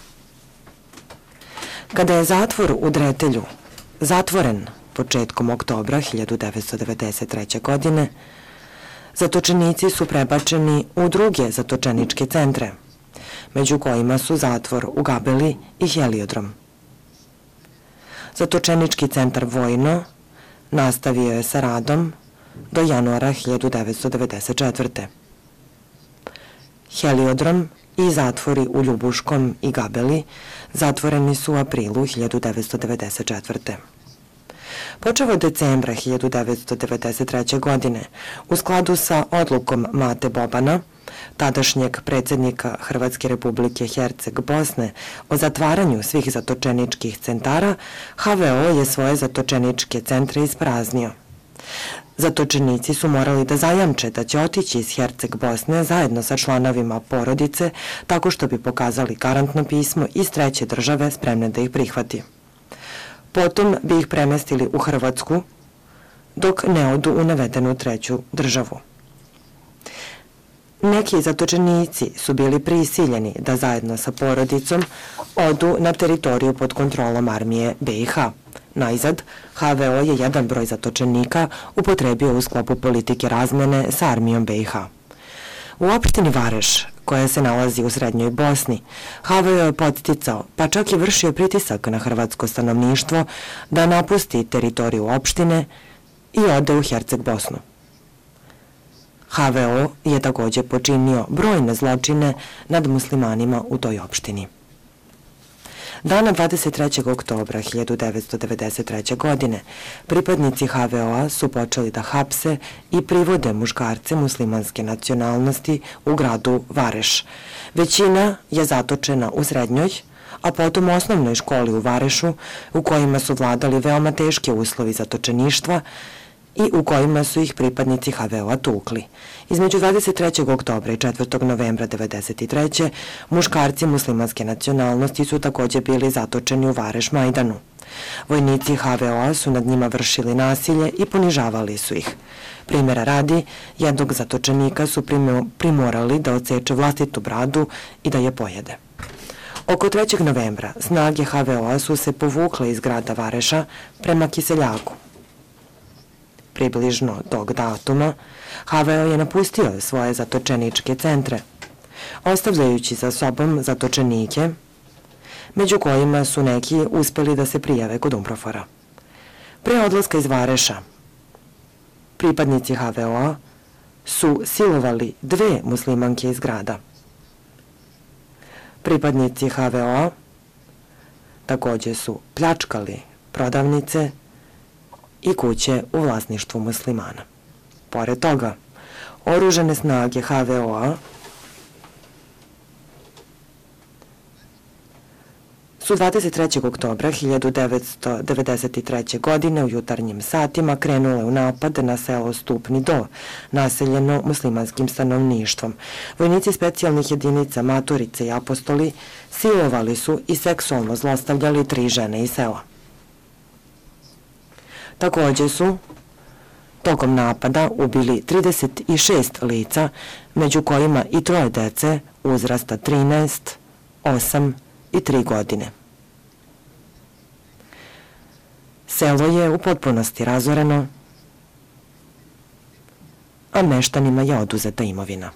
Kada je zatvor u Dretelju zatvoren početkom oktobra hiljadu devetsto devedeset treće. godine, zatočenici su prebačeni u druge zatočeničke centre, među kojima su zatvor u Gabeli i Heliodrom. Zatočenički centar Vojno nastavio je sa radom do januara hiljadu devetsto devedeset četvrte. Heliodrom i zatvori u Ljubuškom i Gabeli zatvoreni su u aprilu hiljadu devetsto devedeset četvrte. Počeo od decembra hiljadu devetsto devedeset treće. godine, u skladu sa odlukom Mate Bobana, tadašnjeg predsjednika Hrvatske Republike Herceg Bosne, o zatvaranju svih zatočeničkih centara, ha ve o je svoje zatočeničke centre ispraznio. Zatočenici su morali da zajamče da će otići iz Herceg Bosne zajedno sa članovima porodice tako što bi pokazali garantno pismo iz treće države spremne da ih prihvati. Potom bi ih premestili u Hrvatsku dok ne odu u navedenu treću državu. Neki zatočenici su bili prisiljeni da zajedno sa porodicom odu na teritoriju pod kontrolom armije be i ha. Najzad, ha ve o je jedan broj zatočenika upotrebio u sklopu politike razmene sa armijom be i ha. U opštini Vareš, koja se nalazi u srednjoj Bosni, Haveo je podsticao, pa čak i vršio pritisak na hrvatsko stanovništvo da napusti teritoriju opštine i ode u Herceg Bosnu. Haveo je također počinio brojne zločine nad muslimanima u toj opštini. Dana dvadeset trećeg oktobra hiljadu devetsto devedeset treće. godine pripadnici Havea su počeli da hapse i privode muškarce muslimanske nacionalnosti u gradu Vareš. Većina je zatočena u srednjoj, a potom u osnovnoj školi u Varešu, u kojima su vladali veoma teški uslovi zatočeništva i u kojima su ih pripadnici Havea tukli. Između dvadeset trećeg oktobra i četvrtog novembra devedeset treće. muškarci muslimanske nacionalnosti su također bili zatočeni u Vareš Majdanu. Vojnici Havea su nad njima vršili nasilje i ponižavali su ih. Primjera radi, jednog zatočenika su primorali da odseče vlastitu bradu i da je pojede. Oko trećeg novembra snage Havea su se povukle iz grada Vareša prema Kiseljaku. Približno tog datuma, Haveo je napustio svoje zatočeničke centre, ostavljajući za sobom zatočenike, među kojima su neki uspeli da se prijave kod Umprofora. Pre odlaska iz Vareša, pripadnici Havea su silovali dve muslimanke iz grada. Pripadnici Havea također su pljačkali prodavnice i kuće u vlasništvu muslimana. Pored toga, oružane snage Havea su dvadeset trećeg oktobra hiljadu devetsto devedeset treće. godine u jutarnjim satima krenule u napad na selo Stupni Do, naseljeno muslimanskim stanovništvom. Vojnici specijalnih jedinica Maturice i Apostoli silovali su i seksualno zlostavljali tri žene iz sela. Također su tokom napada ubili trideset šest lica, među kojima i troje dece uzrasta trinaest, osam i tri godine. Selo je u potpunosti razoreno, a meštanima je oduzeta imovina.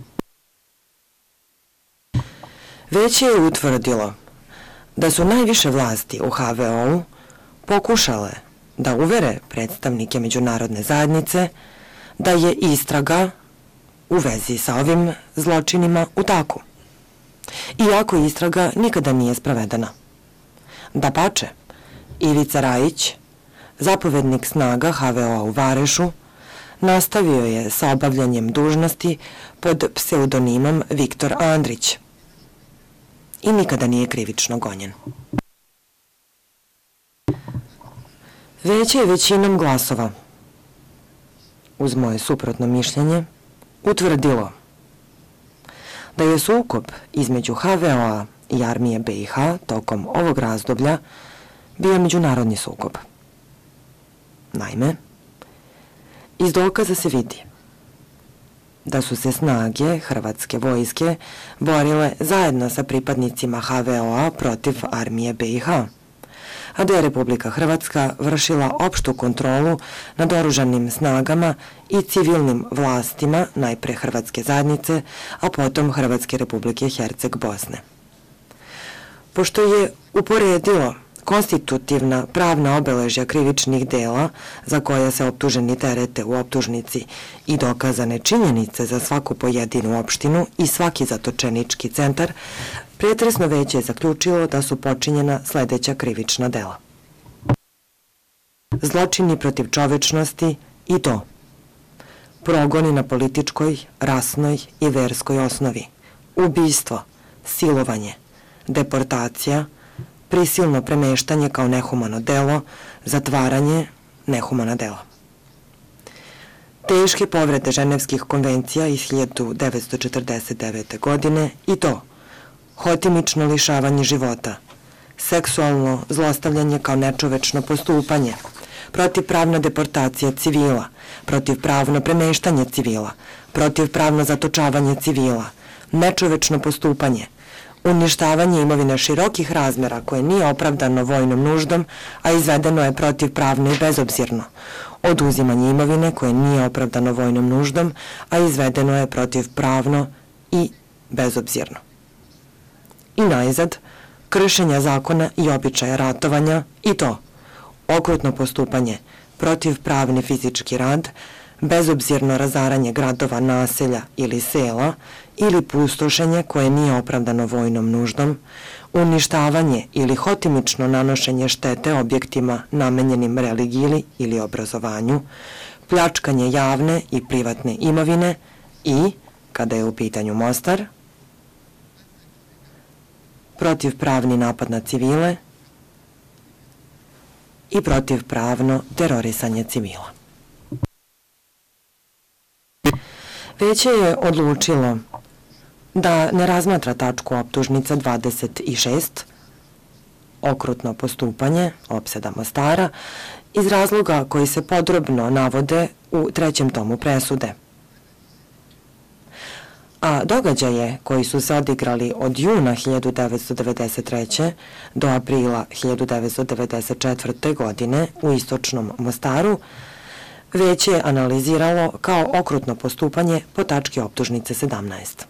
Veće je utvrdilo da su najviše vlasti u Haveu pokušale da uvere predstavnike međunarodne zajednice da je istraga u vezi sa ovim zločinima u toku. Iako istraga nikada nije sprovedena. Dapače, Ivica Rajić, zapovednik snaga Havea u Varešu, nastavio je sa obavljanjem dužnosti pod pseudonimom Viktor Andrić i nikada nije krivično gonjen. Veće je većinom glasova, uz moje suprotno mišljenje, utvrdilo da je sukob između Havea i armije B i H tokom ovog razdoblja bio međunarodni sukob. Naime, iz dokaza se vidi da su se snage hrvatske vojske borile zajedno sa pripadnicima Havea protiv armije B i H, a da je Republika Hrvatska vršila opštu kontrolu nad oružanim snagama i civilnim vlastima najpre Hrvatske zajednice, a potom Hrvatske Republike Herceg Bosne. Pošto je uporedilo konstitutivna pravna obeležja krivičnih dela za koja se optuženi terete u optužnici i dokazane činjenice za svaku pojedinu opštinu i svaki zatočenički centar, pretresno veće je zaključilo da su počinjena sledeća krivična dela. Zločini protiv čovečnosti i to progoni na političkoj, rasnoj i verskoj osnovi, ubistvo, silovanje, deportacija, prisilno premeštanje kao nehumano delo, zatvaranje, nehumana dela. Teške povrede ženevskih konvencija iz hiljadu devetsto četrdeset devete. godine i to hotimično lišavanje života, seksualno zlostavljanje kao nečovečno postupanje, protivpravna deportacija civila, protivpravno premeštanje civila, protivpravno zatočavanje civila, nečovečno postupanje, uništavanje imovine širokih razmera koje nije opravdano vojnom nuždom, a izvedeno je protivpravno i bezobzirno, oduzimanje imovine koje nije opravdano vojnom nuždom, a izvedeno je protivpravno i bezobzirno. I najzad, kršenja zakona i običaja ratovanja i to okrutno postupanje, protivpravni fizički rad, bezobzirno razaranje gradova, naselja ili sela ili pustošenje koje nije opravdano vojnom nuždom, uništavanje ili hotimično nanošenje štete objektima namenjenim religiji ili obrazovanju, pljačkanje javne i privatne imovine i, kada je u pitanju Mostar, protivpravni napad na civile i protivpravno terorisanje civila. Veće je odlučilo da ne razmatra tačku optužnica dvadeset šest, okrutno postupanje, opsada Mostara, iz razloga koji se podrobno navode u trećem tomu presude. A događaje koji su se odigrali od juna hiljadu devetsto devedeset treće. do aprila hiljadu devetsto devedeset četvrte. godine u istočnom Mostaru Veće je analiziralo kao okrutno postupanje po tački optužnice sedamnaest.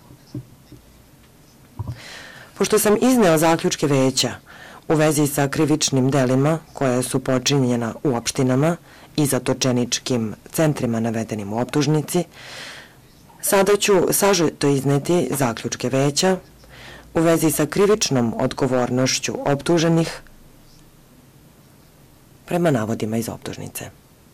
Pošto sam izneo zaključke Veća u vezi sa krivičnim delima koja su počinjena u opštinama i zatočeničkim centrima navedenim u optužnici, sada ću sažeto izneti zaključke Veća u vezi sa krivičnom odgovornošću optuženih prema navodima iz optužnice.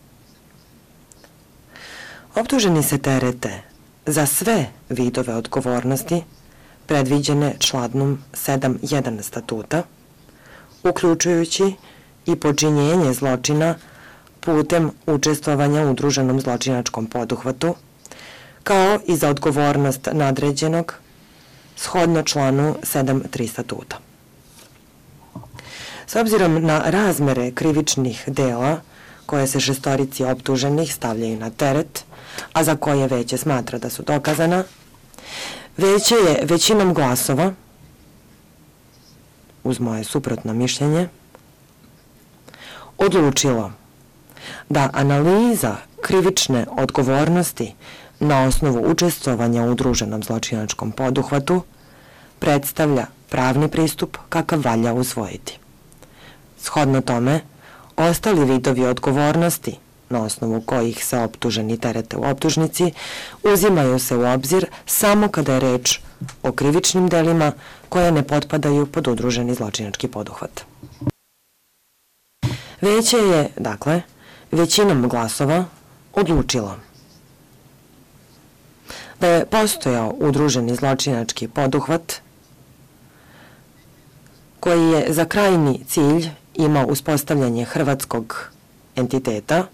Optuženi se terete za sve vidove odgovornosti predviđene članom sedam jedan statuta, uključujući i počinjenje zločina putem učestvovanja u udruženom zločinačkom poduhvatu, kao i za odgovornost nadređenog shodno članu sedam tri statuta. S obzirom na razmere krivičnih dela koje se šestorici optuženih stavljaju na teret, a za koje Veće smatra da su dokazana, Veće je većinom glasova, uz moje suprotno mišljenje, odlučilo da analiza krivične odgovornosti na osnovu učestvovanja u udruženom zločinačkom poduhvatu predstavlja pravni pristup kakav valja usvojiti. Shodno tome, ostali vidovi odgovornosti na osnovu kojih se optuženi terete u optužnici uzimaju se u obzir samo kada je reč o krivičnim delima koje ne potpadaju pod udruženi zločinački poduhvat. Veće je, dakle, većinom glasova odlučilo da je postojao udruženi zločinački poduhvat koji je za krajnji cilj imao uspostavljanje hrvatskog entiteta,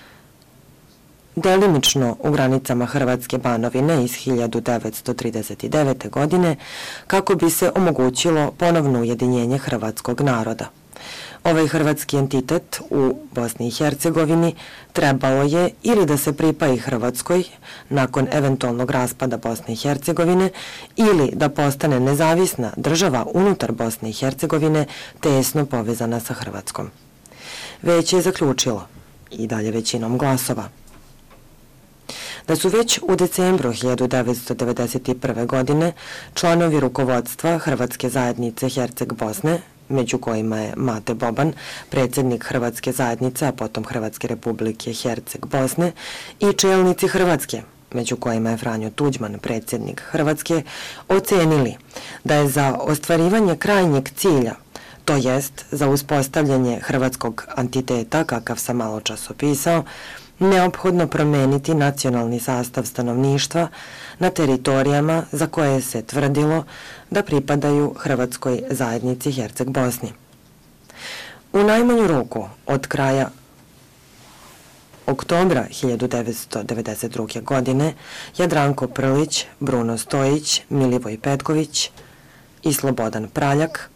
delimično u granicama Hrvatske Banovine iz hiljadu devetsto trideset devete. godine, kako bi se omogućilo ponovno ujedinjenje hrvatskog naroda. Ovaj hrvatski entitet u Bosni i Hercegovini trebalo je ili da se pripaji Hrvatskoj nakon eventualnog raspada Bosne i Hercegovine ili da postane nezavisna država unutar Bosne i Hercegovine tesno povezana sa Hrvatskom. Veće je zaključilo, i dalje većinom glasova, da su već u decembru hiljadu devetsto devedeset prve. godine članovi rukovodstva Hrvatske zajednice Herceg Bosne, među kojima je Mate Boban, predsjednik Hrvatske zajednice, a potom Hrvatske republike Herceg Bosne, i čelnici Hrvatske, među kojima je Franjo Tuđman, predsjednik Hrvatske, ocenili da je za ostvarivanje krajnjeg cilja, to jest za uspostavljanje hrvatskog entiteta, kakav sam malo čas opisao, neophodno promeniti nacionalni sastav stanovništva na teritorijama za koje se tvrdilo da pripadaju Hrvatskoj zajednici Herceg Bosni. U najmanju ruku od kraja oktobra hiljadu devetsto devedeset druge. godine Jadranko Prlić, Bruno Stojić, Milivoj Petković i Slobodan Praljak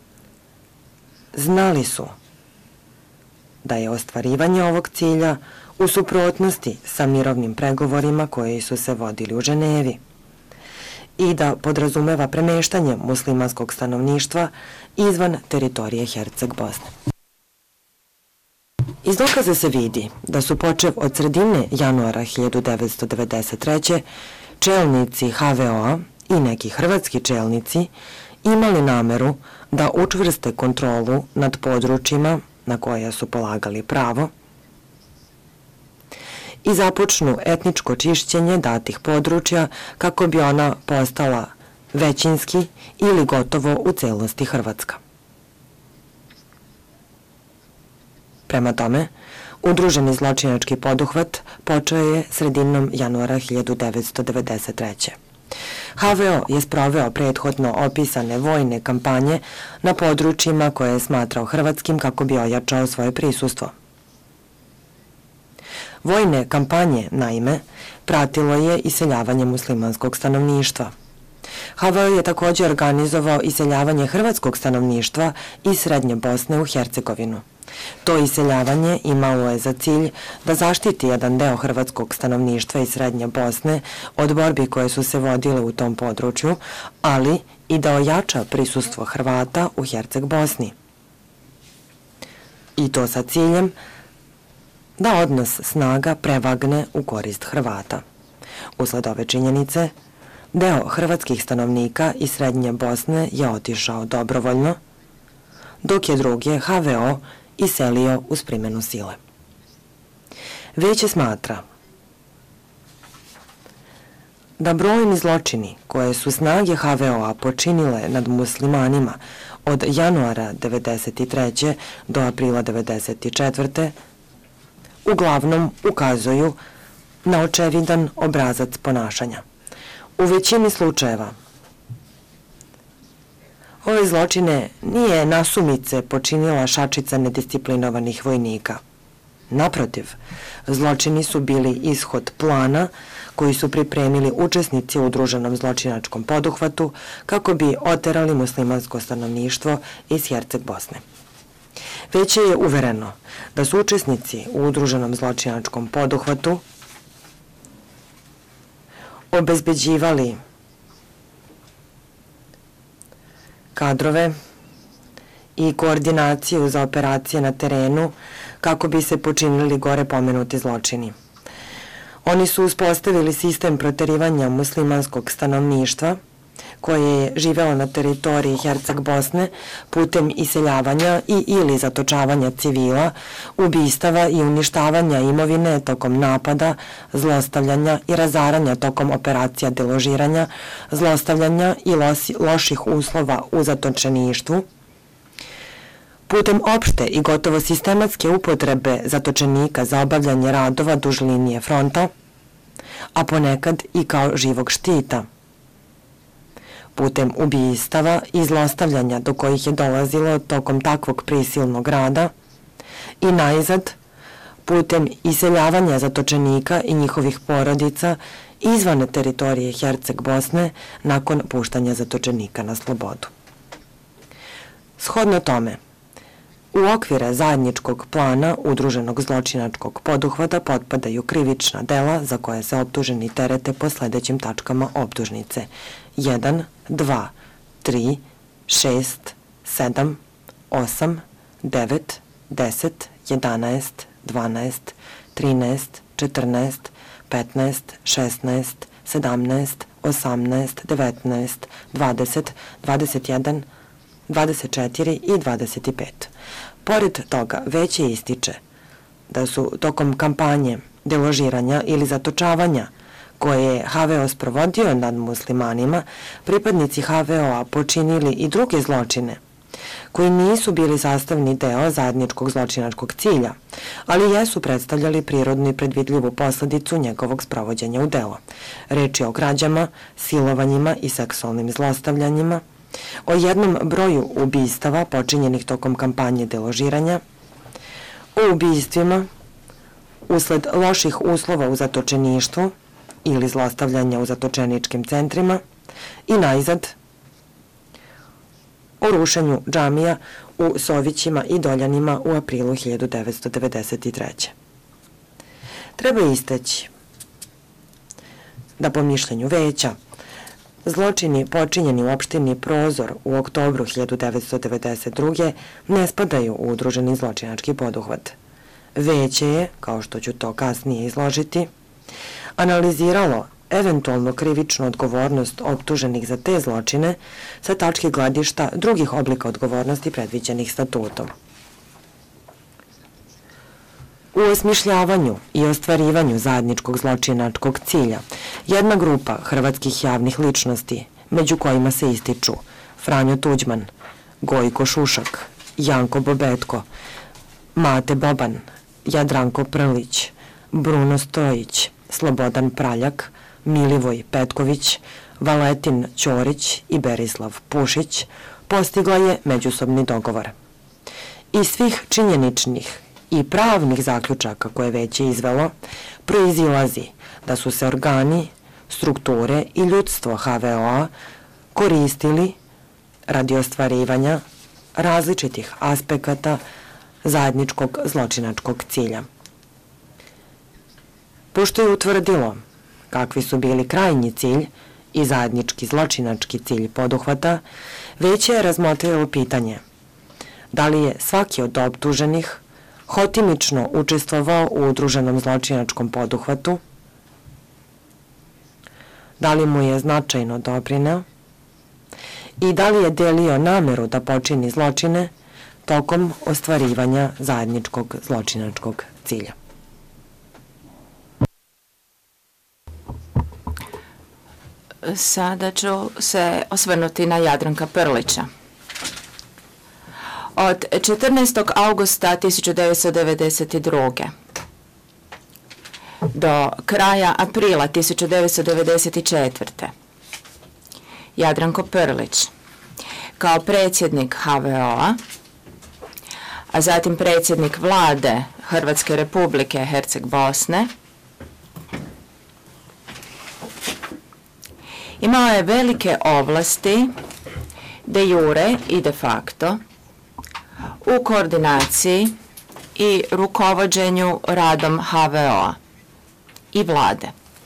znali su da je ostvarivanje ovog cilja u suprotnosti sa mirovnim pregovorima koji su se vodili u Ženevi i da podrazumeva premeštanje muslimanskog stanovništva izvan teritorije Herceg Bosne. Iz dokaza se vidi da su počev od sredine januara hiljadu devetsto devedeset treće. čelnici H V O-a i neki hrvatski čelnici imali nameru da učvrste kontrolu nad područjima na koja su polagali pravo i započnu etničko čišćenje datih područja kako bi ona postala većinski ili gotovo u celosti hrvatska. Prema tome, udruženi zločinački poduhvat počeo je sredinom januara hiljadu devetsto devedeset treće. ha ve o je sproveo prethodno opisane vojne kampanje na područjima koje je smatrao hrvatskim kako bi ojačao svoje prisustvo. Vojne kampanje, naime, pratilo je iseljavanje muslimanskog stanovništva. ha ve o je također organizovao iseljavanje hrvatskog stanovništva iz Srednje Bosne u Hercegovinu. To iseljavanje imalo je za cilj da zaštiti jedan deo hrvatskog stanovništva iz Srednje Bosne od borbi koje su se vodile u tom području, ali i da ojača prisustvo Hrvata u Herceg Bosni. I to sa ciljem da odnos snaga prevagne u korist Hrvata. Usled ove činjenice, deo hrvatskih stanovnika iz Srednje Bosne je otišao dobrovoljno, dok je drugi ha ve o iselio uz primjenu sile. Veće smatra da brojni zločini koje su snage ha ve o-a počinile nad muslimanima od januara devedeset treće do aprila devedeset četvrte uglavnom ukazuju na očevidan obrazac ponašanja. U većini slučajeva ove zločine nije nasumice počinila šačica nedisciplinovanih vojnika. Naprotiv, zločini su bili ishod plana koji su pripremili učesnici u udruženom zločinačkom poduhvatu kako bi oterali muslimansko stanovništvo iz Herceg Bosne. Već je uvereno da su učesnici u udruženom zločinačkom poduhvatu obezbeđivali kadrove i koordinaciju za operacije na terenu kako bi se počinili gore pomenuti zločini. Oni su uspostavili sistem proterivanja muslimanskog stanovništva koje je živelo na teritoriji Herceg Bosne putem iseljavanja i ili zatočavanja civila, ubistava i uništavanja imovine tokom napada, zlostavljanja i razaranja tokom operacija deložiranja, zlostavljanja i losi, loših uslova u zatočeništvu, putem opšte i gotovo sistematske upotrebe zatočenika za obavljanje radova duž linije fronta, a ponekad i kao živog štita, putem ubistava i zlostavljanja do kojih je dolazilo tokom takvog prisilnog rada i najzad putem iseljavanja zatočenika i njihovih porodica izvan teritorije Herceg Bosne nakon puštanja zatočenika na slobodu. Shodno tome, u okvire zajedničkog plana udruženog zločinačkog poduhvata potpadaju krivična dela za koje se optuženi terete po sledećim tačkama optužnice: jedan, dva, tri, šest, sedam, osam, devet, deset, jedanaest, dvanaest, trinaest, četrnaest, petnaest, šesnaest, sedamnaest, osamnaest, devetnaest, dvadeset, dvadeset jedan, dvadeset četiri i dvadeset pet. Pored toga, veće ističe da su tokom kampanje deložiranja ili zatočavanja koje je ha ve o sprovodio nad muslimanima, pripadnici ha ve o-a počinili i druge zločine koji nisu bili sastavni deo zajedničkog zločinačkog cilja, ali jesu predstavljali prirodnu i predvidljivu posledicu njegovog sprovođenja u delo. Reč je o krađama, silovanjima i seksualnim zlostavljanjima, o jednom broju ubistava počinjenih tokom kampanje deložiranja, o ubistvima usled loših uslova u zatočeništvu ili zlostavljanja u zatočeničkim centrima i najzad o rušenju džamija u Sovićima i Doljanima u aprilu hiljadu devetsto devedeset treće. Treba istaći da po mišljenju veća zločini počinjeni u opštini Prozor u oktobru hiljadu devetsto devedeset druge ne spadaju u udruženi zločinački poduhvat. Veće je, kao što ću to kasnije izložiti, analiziralo eventualno krivičnu odgovornost optuženih za te zločine sa tačke gledišta drugih oblika odgovornosti predviđenih statutom. U osmišljavanju i ostvarivanju zajedničkog zločinačkog cilja jedna grupa hrvatskih javnih ličnosti, među kojima se ističu Franjo Tuđman, Gojko Šušak, Janko Bobetko, Mate Boban, Jadranko Prlić, Bruno Stojić, Slobodan Praljak, Milivoj Petković, Valetin Ćorić i Berislav Pušić, postigla je međusobni dogovor. Iz svih činjeničnih i pravnih zaključaka koje već je izvelo, proizilazi da su se organi, strukture i ljudstvo H V O-a koristili radi ostvarivanja različitih aspekata zajedničkog zločinačkog cilja. Pošto je utvrdilo kakvi su bili krajnji cilj i zajednički zločinački cilj poduhvata, Veće je razmotrilo pitanje da li je svaki od optuženih hotimično učestvovao u udruženom zločinačkom poduhvatu, da li mu je značajno doprineo i da li je delio nameru da počini zločine tokom ostvarivanja zajedničkog zločinačkog cilja. Sada ću se osvrnuti na Jadranka Prlića. Od četrnaestog augusta tisuću devetsto devedeset druge. do kraja aprila tisuću devetsto devedeset četvrte. Jadranko Prlić kao predsjednik H V O-a, a zatim predsjednik vlade Hrvatske Republike Herceg Bosne, imao je velike ovlasti de jure i de facto u koordinaciji i rukovođenju radom H V O-a i vlade.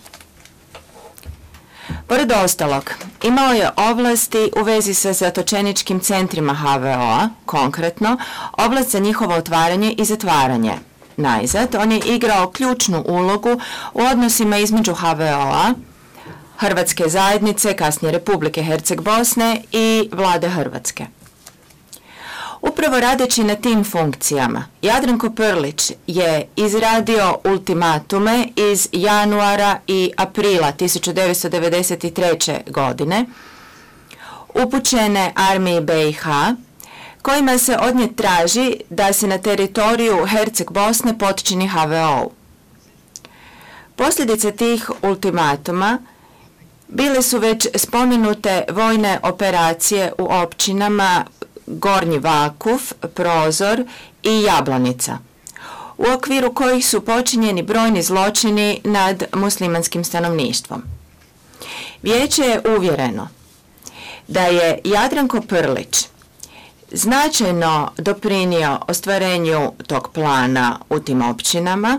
Pored ostalog, imao je ovlasti u vezi sa zatočeničkim centrima H V O-a, konkretno ovlast za njihovo otvaranje i zatvaranje. Najzad, on je igrao ključnu ulogu u odnosima između H V O-a, Hrvatske zajednice, kasnije Republike Herceg Bosne i vlade Hrvatske. Upravo radeći na tim funkcijama, Jadranko Prlić je izradio ultimatume iz januara i aprila tisuću devetsto devedeset treće. godine upućene armiji B i H, kojima se od nje traži da se na teritoriju Herceg Bosne potčini H V O-u. Posljedice tih ultimatuma bile su već spomenute vojne operacije u općinama Gornji Vakuf, Prozor i Jablanica, u okviru kojih su počinjeni brojni zločini nad muslimanskim stanovništvom. Vijeće je uvjereno da je Jadranko Prlić značajno doprinio ostvarenju tog plana u tim općinama,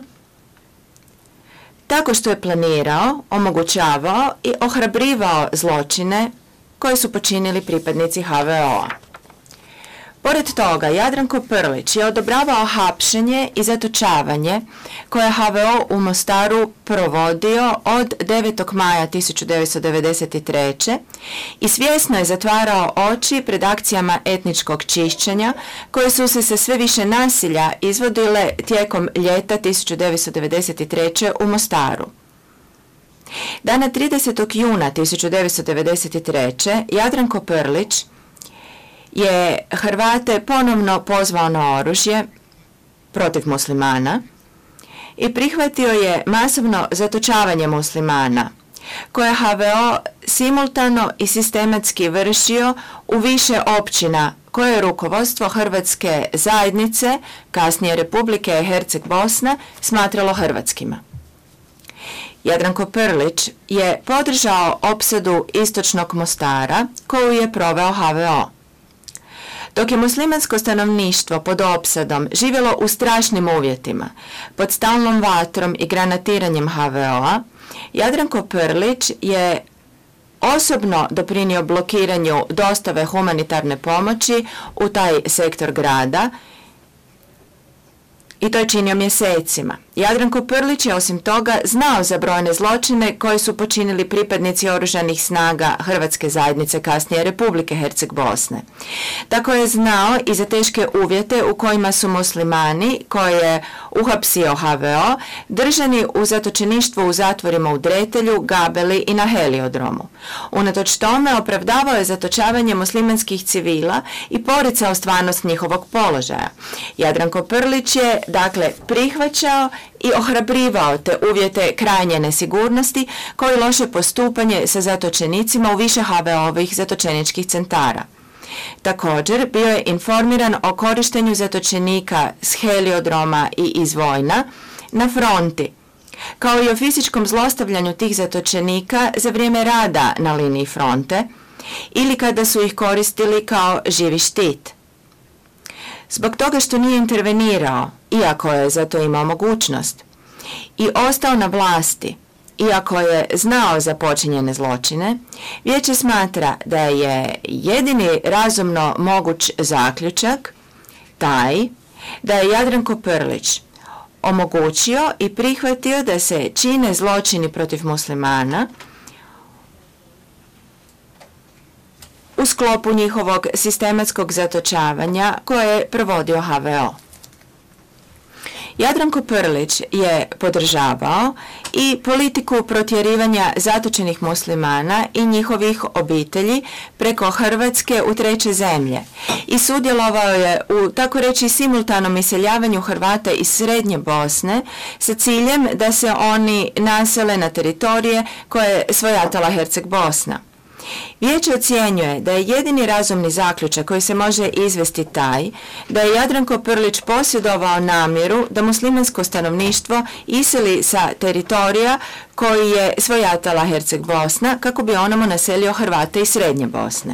tako što je planirao, omogućavao i ohrabrivao zločine koje su počinili pripadnici H V O-a. Pored toga, Jadranko Prlić je odobravao hapšenje i zatočavanje koje je H V O u Mostaru provodio od devetog maja tisuću devetsto devedeset treće. i svjesno je zatvarao oči pred akcijama etničkog čišćenja koje su se sa sve više nasilja izvodile tijekom ljeta tisuću devetsto devedeset treće. u Mostaru. Dana tridesetog juna tisuću devetsto devedeset treće. Jadranko Prlić je Hrvate ponovno pozvao na oružje protiv muslimana i prihvatio je masovno zatočavanje muslimana, koje H V O simultano i sistematski vršio u više općina koje je rukovodstvo Hrvatske zajednice, kasnije Republike Herceg Bosna, smatralo hrvatskima. Jadranko Prlić je podržao opsadu istočnog Mostara koju je proveo H V O. Dok je muslimansko stanovništvo pod opsadom živjelo u strašnim uvjetima, pod stalnom vatrom i granatiranjem H V O-a, Jadranko Prlić je osobno doprinio blokiranju dostave humanitarne pomoći u taj sektor grada i to je činio mjesecima. Jadranko Prlić je osim toga znao za brojne zločine koje su počinili pripadnici oružanih snaga Hrvatske zajednice, kasnije Republike Herceg Bosne. Tako je znao i za teške uvjete u kojima su muslimani, koje je uhapsio H V O, držani u zatočeništvu u zatvorima u Dretelju, Gabeli i na Heliodromu. Unatoč tome opravdavao je zatočavanje muslimanskih civila i poricao stvarnost njihovog položaja. Jadranko Prlić je, dakle, prihvaćao i ohrabrivao te uvjete krajnje nesigurnosti kao i loše postupanje sa zatočenicima u više H V O-ovih zatočeničkih centara. Također bio je informiran o korištenju zatočenika s Heliodroma i iz Vojna na fronti, kao i o fizičkom zlostavljanju tih zatočenika za vrijeme rada na liniji fronte ili kada su ih koristili kao živi štit. Zbog toga što nije intervenirao, iako je za to imao mogućnost, i ostao na vlasti, iako je znao za počinjene zločine, vijeće smatra da je jedini razumno moguć zaključak taj da je Jadranko Prlić omogućio i prihvatio da se čine zločini protiv muslimana u sklopu njihovog sistematskog zatočavanja koje je provodio H V O. Jadranko Prlić je podržavao i politiku protjerivanja zatočenih muslimana i njihovih obitelji preko Hrvatske u treće zemlje i sudjelovao je u, tako reći, simultanom iseljavanju Hrvata iz Srednje Bosne sa ciljem da se oni nasele na teritorije koje je svojatala Herceg Bosna. Vijeće ocjenjuje da je jedini razumni zaključak koji se može izvesti taj da je Jadranko Prlić posjedovao namjeru da muslimansko stanovništvo iseli sa teritorija koji je svojatala Herceg Bosna kako bi onamo naselio Hrvate iz Srednje Bosne.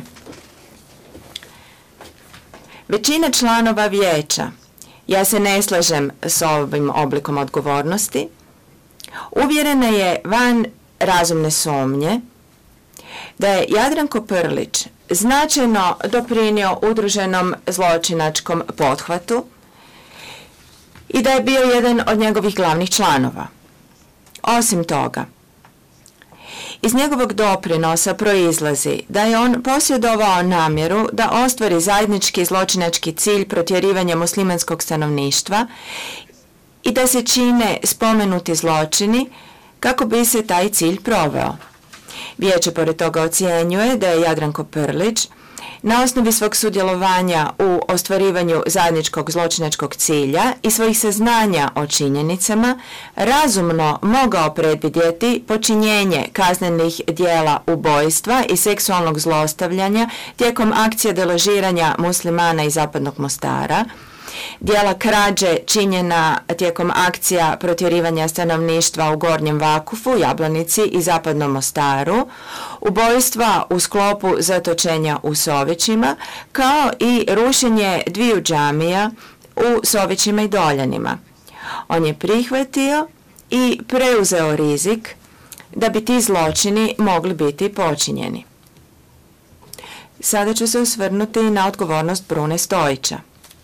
Većina članova vijeća, ja se ne slažem s ovim oblikom odgovornosti, uvjerena je van razumne sumnje da je Jadranko Prlić značajno doprinio udruženom zločinačkom pothvatu i da je bio jedan od njegovih glavnih članova. Osim toga, iz njegovog doprinosa proizlazi da je on posjedovao namjeru da ostvari zajednički zločinački cilj protjerivanja muslimanskog stanovništva i da se čine spomenuti zločini kako bi se taj cilj proveo. Vijeće pored toga ocjenjuje da je Jadranko Prlić na osnovi svog sudjelovanja u ostvarivanju zajedničkog zločinačkog cilja i svojih saznanja o činjenicama razumno mogao predvidjeti počinjenje kaznenih dijela ubojstva i seksualnog zlostavljanja tijekom akcije deložiranja muslimana iz Zapadnog Mostara, dijela krađe činjena tijekom akcija protjerivanja stanovništva u Gornjem Vakufu, Jablanici i Zapadnom Mostaru, ubojstva u sklopu zatočenja u Sovićima, kao i rušenje dviju džamija u Sovićima i Doljanima. On je prihvatio i preuzeo rizik da bi ti zločini mogli biti počinjeni. Sada ću se osvrnuti na odgovornost Brune Stojića.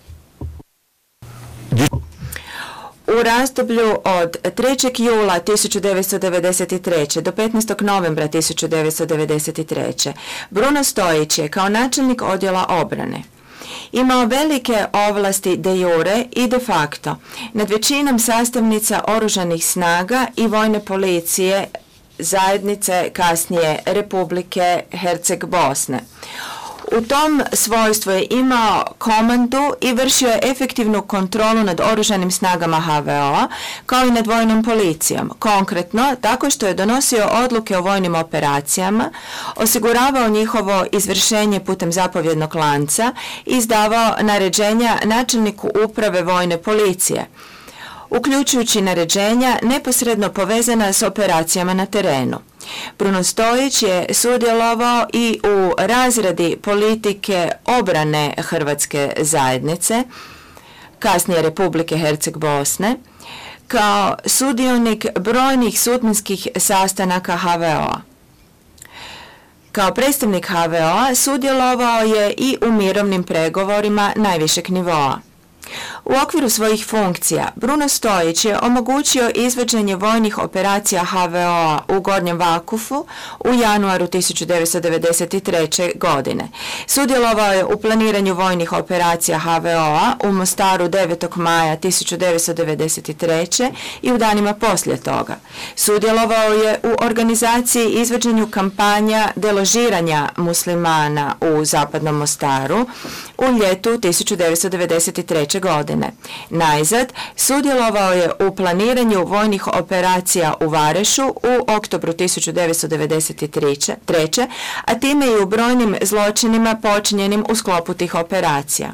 U razdoblju od trećeg jula tisuću devetsto devedeset treće do petnaestog novembra tisuću devetsto devedeset treće Bruno Stojić je kao načelnik odjela obrane imao velike ovlasti de jure i de facto nad većinom sastavnica oružanih snaga i vojne policije zajednice, kasnije Republike Herceg Bosne. U tom svojstvu je imao komandu i vršio je efektivnu kontrolu nad oružanim snagama H V O-a kao i nad vojnom policijom. Konkretno, tako što je donosio odluke o vojnim operacijama, osiguravao njihovo izvršenje putem zapovjednog lanca i izdavao naređenja načelniku uprave vojne policije, uključujući naređenja neposredno povezana s operacijama na terenu. Bruno Stojić je sudjelovao i u razradi politike obrane Hrvatske zajednice, kasnije Republike Herceg Bosne, kao sudionik brojnih sudbinskih sastanaka H V O-a. Kao predstavnik H V O-a sudjelovao je i u mirovnim pregovorima najvišeg nivoa. U okviru svojih funkcija Bruno Stojić je omogućio izvođenje vojnih operacija H V O-a u Gornjem Vakufu u januaru tisuću devetsto devedeset treće. godine. Sudjelovao je u planiranju vojnih operacija H V O-a u Mostaru devetog maja tisuću devetsto devedeset treće. i u danima poslije toga. Sudjelovao je u organizaciji i izvođenju kampanja deložiranja muslimana u Zapadnom Mostaru u ljetu tisuću devetsto devedeset treće. godine. Najzad, sudjelovao je u planiranju vojnih operacija u Varešu u oktobru tisuću devetsto devedeset treće. a time i u brojnim zločinima počinjenim u sklopu tih operacija.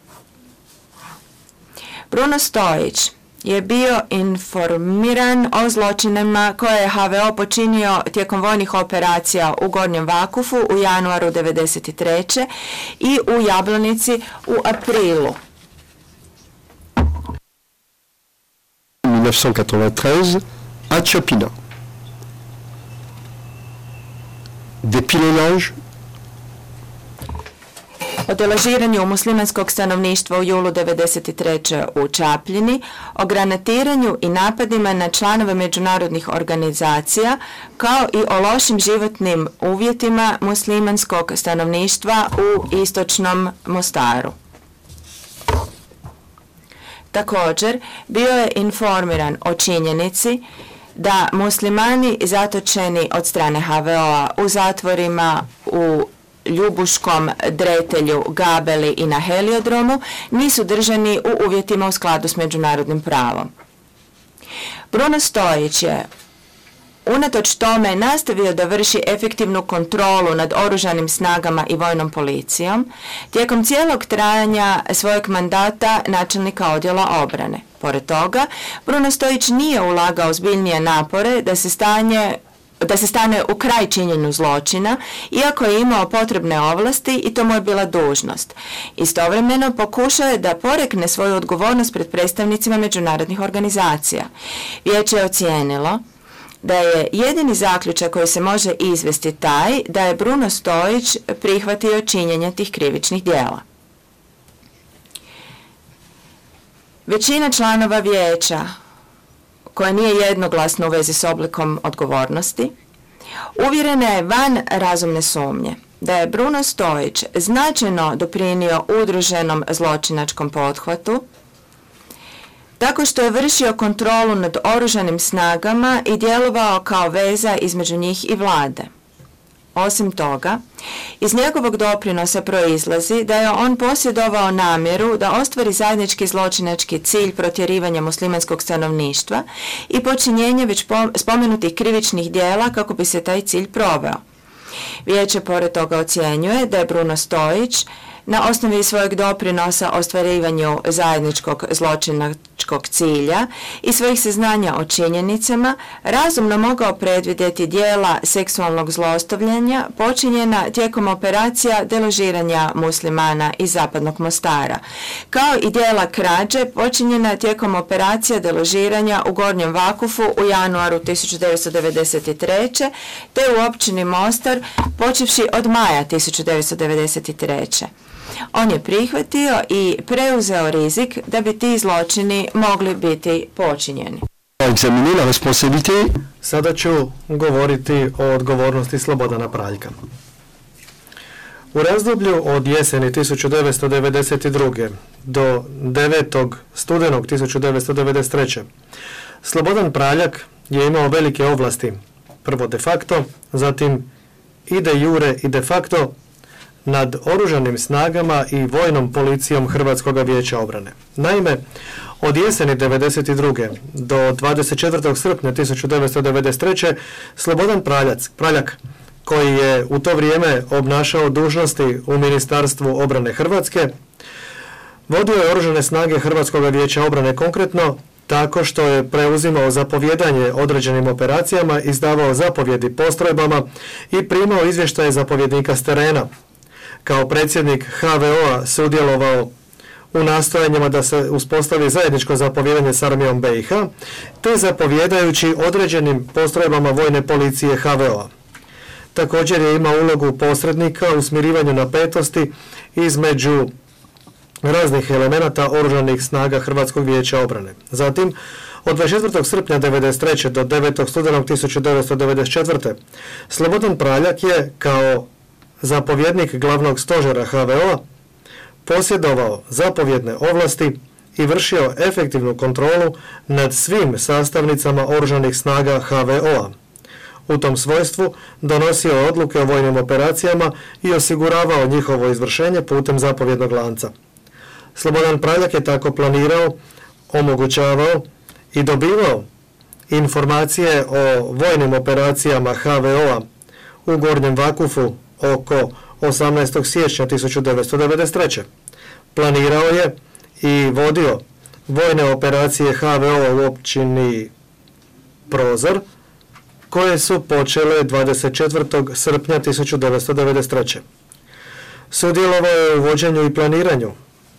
Bruno Stojić je bio informiran o zločinima koje je H V O počinio tijekom vojnih operacija u Gornjem Vakufu u januaru devedeset treće. i u Jablanici u aprilu. mille neuf cent quatre-vingt-treize, à Tchopina. Dépilonnage. O deložiranju muslimanskog stanovništva u julu devedeset treće. u Čapljini, o granatiranju i napadima na članove međunarodnih organizacija, kao i o lošim životnim uvjetima muslimanskog stanovništva u istočnom Mostaru. Također, bio je informiran o činjenici da muslimani zatočeni od strane H V O-a u zatvorima u Ljubuškom, Dretelju, Gabeli i na Heliodromu nisu držani u uvjetima u skladu s međunarodnim pravom. Bruno Stojić je unatoč tome nastavio da vrši efektivnu kontrolu nad oružanim snagama i vojnom policijom tijekom cijelog trajanja svojeg mandata načelnika odjela obrane. Pored toga, Bruno Stojić nije ulagao ozbiljnije napore da se stanje da se stane u kraj činjenju zločina, iako je imao potrebne ovlasti i to mu je bila dužnost. Istovremeno pokušao je da porekne svoju odgovornost pred predstavnicima međunarodnih organizacija. Vijeće je ocijenilo da je jedini zaključak koji se može izvesti taj da je Bruno Stojić prihvatio činjenje tih krivičnih djela. Većina članova vijeća, koja nije jednoglasna u vezi s oblikom odgovornosti, uvjerena je van razumne sumnje da je Bruno Stojić značajno doprinio udruženom zločinačkom pothvatu tako što je vršio kontrolu nad oružanim snagama i djelovao kao veza između njih i vlade. Osim toga, iz njegovog doprinosa proizlazi da je on posjedovao namjeru da ostvari zajednički zločinački cilj protjerivanja muslimanskog stanovništva i počinjenje već spomenutih krivičnih djela kako bi se taj cilj proveo. Vijeće pored toga ocjenjuje da je Bruno Stojić na osnovi svojeg doprinosa ostvarivanju zajedničkog zločinačkog cilja i svojih saznanja o činjenicama razumno mogao predvidjeti djela seksualnog zlostavljanja počinjena tijekom operacija deložiranja muslimana iz Zapadnog Mostara, kao i djela krađe počinjena tijekom operacija deložiranja u Gornjem Vakufu u januaru tisuću devetsto devedeset treće. te u općini Mostar počevši od maja tisuću devetsto devedeset treće. On je prihvatio i preuzeo rizik da bi ti zločini mogli biti počinjeni. Sada ću govoriti o odgovornosti Slobodana Praljka. U razdoblju od jeseni tisuću devetsto devedeset druge. do devetog studenog tisuću devetsto devedeset treće. Slobodan Praljak je imao velike ovlasti, prvo de facto, zatim i de jure i de facto nad oružanim snagama i vojnom policijom Hrvatskog vijeća obrane. Naime, od jeseni devedeset druge. do dvadeset četvrtog srpnja tisuću devetsto devedeset treće. Slobodan Praljac, Praljak, koji je u to vrijeme obnašao dužnosti u Ministarstvu obrane Hrvatske, vodio je oružane snage Hrvatskog vijeća obrane konkretno tako što je preuzimao zapovjedanje određenim operacijama, izdavao zapovjedi postrojbama i primao izvještaje zapovjednika s terena. Kao predsjednik H V O-a sudjelovao u nastojanjima da se uspostavi zajedničko zapovjedanje s armijom B i H, te zapovjedajući određenim postrojbama vojne policije H V O-a. Također je imao ulogu posrednika u smirivanju napetosti između raznih elemenata oružanih snaga Hrvatskog vijeća obrane. Zatim, od dvadeset četvrtog srpnja devedeset treće do devetog studenog tisuću devetsto devedeset četvrte. Slobodan Praljak je kao zapovjednik glavnog stožera H V O-a posjedovao zapovjedne ovlasti i vršio efektivnu kontrolu nad svim sastavnicama oružanih snaga H V O-a. U tom svojstvu donosio je odluke o vojnim operacijama i osiguravao njihovo izvršenje putem zapovjednog lanca. Slobodan Praljak je tako planirao, omogućavao i dobivao informacije o vojnim operacijama H V O-a u Gornjem Vakufu oko osamnaestog siječnja tisuću devetsto devedeset treće. Planirao je i vodio vojne operacije H V O-a u općini Prozor, koje su počele dvadeset četvrtog srpnja tisuću devetsto devedeset treće. Sudjelovao je u vođenju i planiranju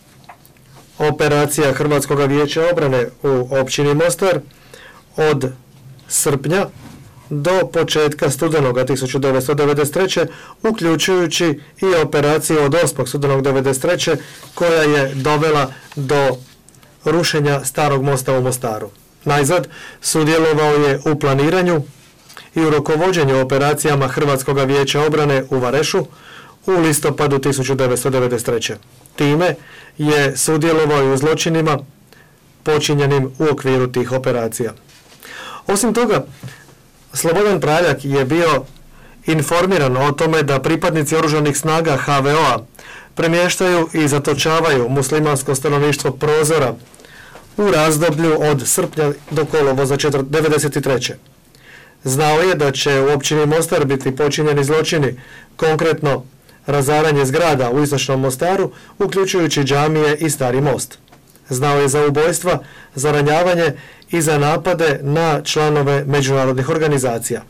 operacija Hrvatskog vijeća obrane u općini Mostar od srpnja do početka studenoga tisuću devetsto devedeset treće, uključujući i operaciju od osmog studenog devedeset treće koja je dovela do rušenja starog mosta u Mostaru. Najzad sudjelovao je u planiranju i u rukovođenju operacijama Hrvatskog vijeća obrane u Varešu u listopadu tisuću devetsto devedeset treće. Time je sudjelovao i u zločinima počinjenim u okviru tih operacija. Osim toga, Slobodan Praljak je bio informiran o tome da pripadnici oružanih snaga H V O-a premještaju i zatočavaju muslimansko stanovništvo Prozora u razdoblju od srpnja do kolovoza devedeset treće. Znao je da će u općini Mostar biti počinjeni zločini, konkretno razaranje zgrada u istočnom Mostaru, uključujući džamije i stari most. Znao je za ubojstva, za ranjavanje i za napade na članove međunarodnih organizacija.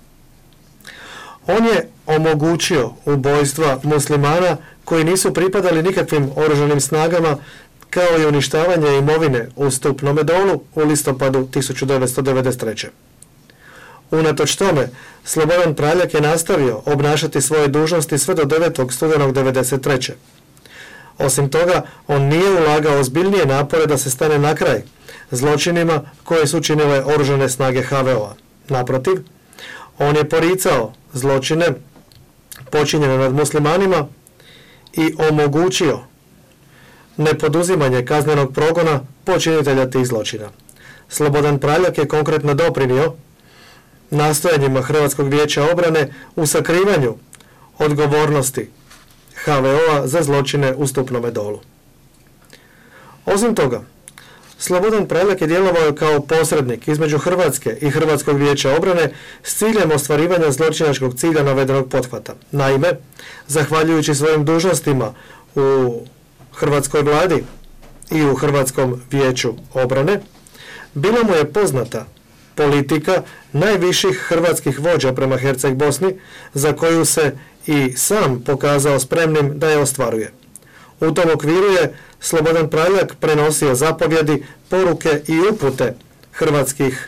On je omogućio ubojstva muslimana koji nisu pripadali nikakvim oružanim snagama, kao i uništavanje imovine u Stupnome Dolu u listopadu tisuću devetsto devedeset treće. Unatoč tome, Slobodan Praljak je nastavio obnašati svoje dužnosti sve do devetog studenog devedeset treće. Osim toga, on nije ulagao ozbiljnije napore da se stane na kraj zločinima koje su činile oružane snage H V O-a. Naprotiv, on je poricao zločine počinjene nad muslimanima i omogućio nepoduzimanje kaznenog progona počinitelja tih zločina. Slobodan Praljak je konkretno doprinio nastojanjima Hrvatskog vijeća obrane u sakrivanju odgovornosti H V O-a za zločine u Stupnome Dolu. Osim toga, Slobodan Praljak je djelovao kao posrednik između Hrvatske i Hrvatskog vijeća obrane s ciljem ostvarivanja zločinačkog cilja navedenog pothvata. Naime, zahvaljujući svojim dužnostima u Hrvatskoj vladi i u Hrvatskom vijeću obrane, bila mu je poznata politika najviših hrvatskih vođa prema Herceg Bosni, za koju se i sam pokazao spremnim da je ostvaruje. U tom okviru je Slobodan Praljak prenosio zapovjedi, poruke i upute hrvatskih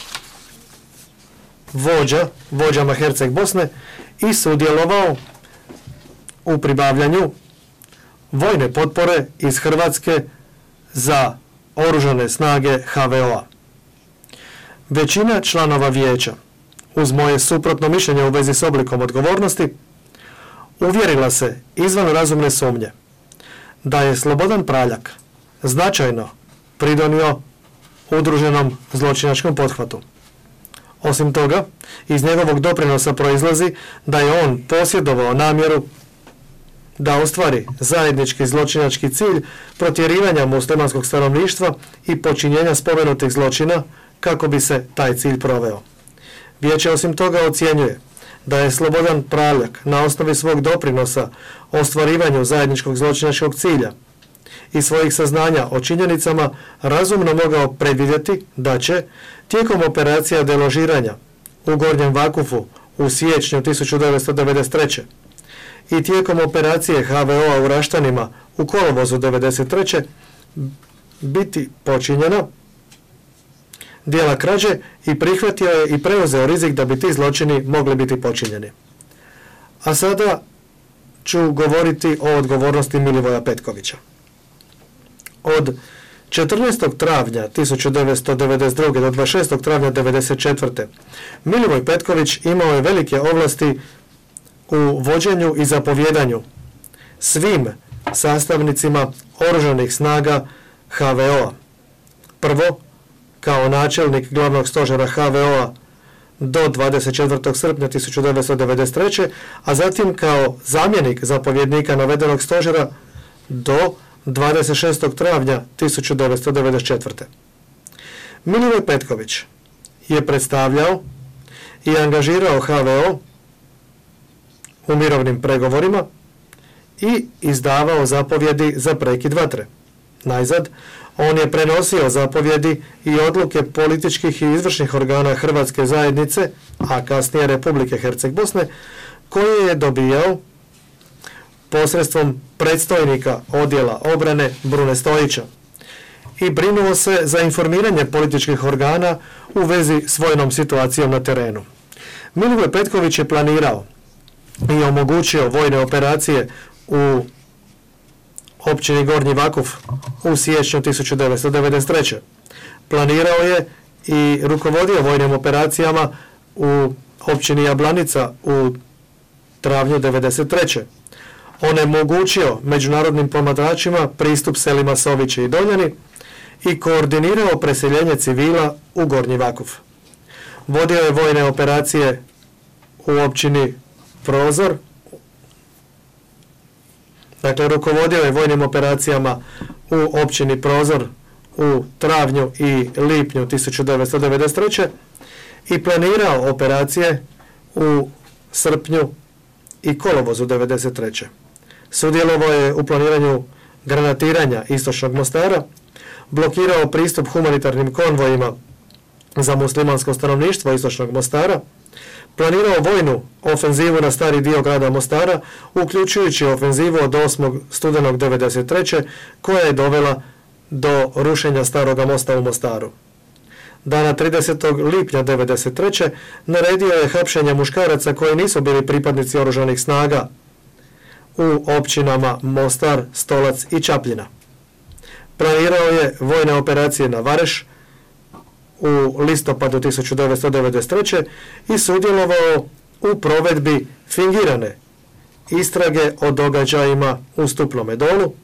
vođa, vođama Herceg Bosne i sudjelovao u pribavljanju vojne potpore iz Hrvatske za oružane snage H V O-a. Većina članova vijeća, uz moje suprotno mišljenje u vezi s oblikom odgovornosti, uvjerila se izvan razumne sumnje da je Slobodan Praljak značajno pridonio udruženom zločinačkom pothvatu. Osim toga, iz njegovog doprinosa proizlazi da je on posjedovao namjeru da ostvari zajednički zločinački cilj protjerivanja muslimanskog stanovništva i počinjenja spomenutih zločina kako bi se taj cilj proveo. Vijeće osim toga ocjenjuje da je Slobodan Praljak na osnovi svog doprinosa ostvarivanju zajedničkog zločinačkog cilja i svojih saznanja o činjenicama razumno mogao predvidjeti da će tijekom operacija deložiranja u Gornjem Vakufu u siječnju tisuću devetsto devedeset treće i tijekom operacije H V O-a u Raštanima u kolovozu devedeset treće biti počinjena djela krađe i prihvatio je i preuzeo rizik da bi ti zločini mogli biti počinjeni. A sada ću govoriti o odgovornosti Milivoja Petkovića. Od četrnaestog travnja tisuću devetsto devedeset druge do dvadeset šestog travnja devedeset četvrte Milivoj Petković imao je velike ovlasti u vođenju i zapovjedanju svim sastavnicima oružanih snaga ha ve o-a. Prvo, kao načelnik glavnog stožera ha ve o-a do dvadeset četvrtog srpnja tisuću devetsto devedeset treće a zatim kao zamjenik zapovjednika navedenog stožera do dvadeset šestog travnja tisuću devetsto devedeset četvrte Milivoj Petković je predstavljao i angažirao ha ve o u mirovnim pregovorima i izdavao zapovjedi za prekid vatre. Najzad, on je prenosio zapovjedi i odluke političkih i izvršnih organa Hrvatske zajednice, a kasnije Republike Herceg-Bosne, koje je dobijao posredstvom predstojnika odjela obrane Brune Stojića i brinuo se za informiranje političkih organa u vezi s vojnom situacijom na terenu. Milivoj Petković je planirao i omogućio vojne operacije u općini Gornji Vakuf u siječnju tisuću devetsto devedeset treće Planirao je i rukovodio vojnim operacijama u općini Jablanica u travnju devedeset treće Onemogućio međunarodnim promatračima pristup selima Sovići i Doljani i koordinirao preseljenje civila u Gornji Vakuf. Vodio je vojne operacije u općini Prozor, dakle rukovodio je vojnim operacijama u općini Prozor u travnju i lipnju tisuću devetsto devedeset treće i planirao operacije u srpnju i kolovozu devedeset treće Sudjelovao je u planiranju granatiranja istočnog Mostara, blokirao pristup humanitarnim konvojima za muslimansko stanovništvo istočnog Mostara, planirao vojnu ofenzivu na stari dio grada Mostara, uključujući ofenzivu od osmog studenog devedeset treće koja je dovela do rušenja staroga mosta u Mostaru. Dana tridesetog lipnja devedeset treće naredio je hapšenje muškaraca koji nisu bili pripadnici oružanih snaga u općinama Mostar, Stolac i Čapljina. Planirao je vojne operacije na Vareš u listopadu tisuću devetsto devedeset treće i sudjelovao u provedbi fingirane istrage o događajima u Stuplome Dolu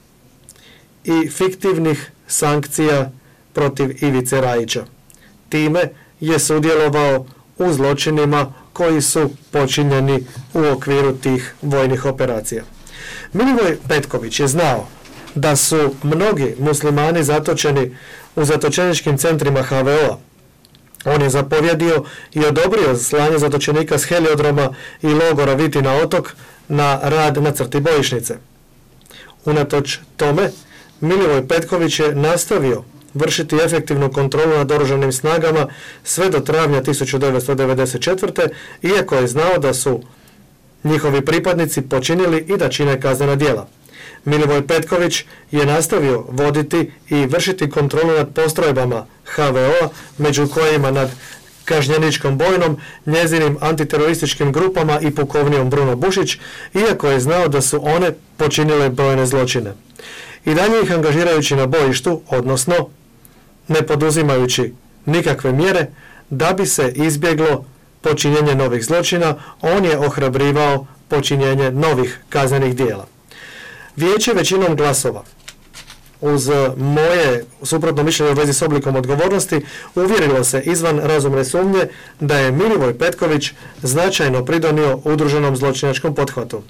i fiktivnih sankcija protiv Ivice Rajića. Time je sudjelovao u zločinima koji su počinjeni u okviru tih vojnih operacija. Milivoj Petković je znao da su mnogi muslimani zatočeni u zatočeničkim centrima ha ve o-a. On je zapovjedio i odobrio slanje zatočenika s heliodroma i logora Vitina otok na rad na crti bojišnice. Unatoč tome, Milivoj Petković je nastavio vršiti efektivnu kontrolu nad oružanim snagama sve do travnja tisuću devetsto devedeset četvrte iako je znao da su njihovi pripadnici počinili i da čine kaznena djela. Milivoj Petković je nastavio voditi i vršiti kontrolu nad postrojbama ha ve o-a, među kojima nad kažnjeničkom bojnom, njezinim antiterorističkim grupama i pukovnijom Bruno Bušić, iako je znao da su one počinile brojne zločine. I dalje ih angažirajući na bojištu, odnosno ne poduzimajući nikakve mjere, da bi se izbjeglo počinjenje novih zločina, on je ohrabrivao počinjenje novih kaznenih dijela. Vijeće većinom glasova, uz moje suprotno mišljenje u vezi s oblikom odgovornosti, uvjerilo se izvan razumne sumnje da je Milivoj Petković značajno pridonio udruženom zločinačkom pothvatu.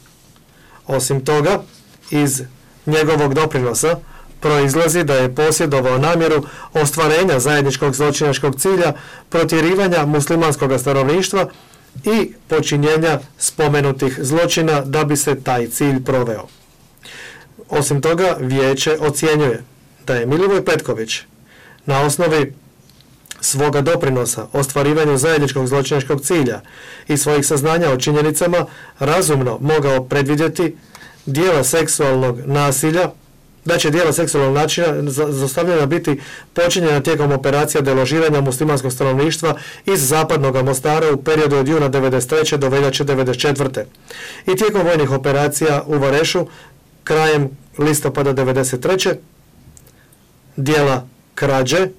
Osim toga, iz njegovog doprinosa proizlazi da je posjedovao namjeru ostvarenja zajedničkog zločinačkog cilja protjerivanja muslimanskog stanovništva i počinjenja spomenutih zločina da bi se taj cilj proveo. Osim toga, vijeće ocjenjuje da je Milivoj Petković na osnovi svoga doprinosa ostvarivanju zajedničkog zločinačkog cilja i svojih saznanja o činjenicama razumno mogao predvidjeti dijela seksualnog nasilja, da će dijela seksualnog načina zlostavljanja biti počinjena tijekom operacija deložiranja muslimanskog stanovništva iz zapadnog Mostara u periodu od juna devedeset treće do veljače devedeset četvrte i tijekom vojnih operacija u Varešu krajem listopada devedeset treće dijela krađe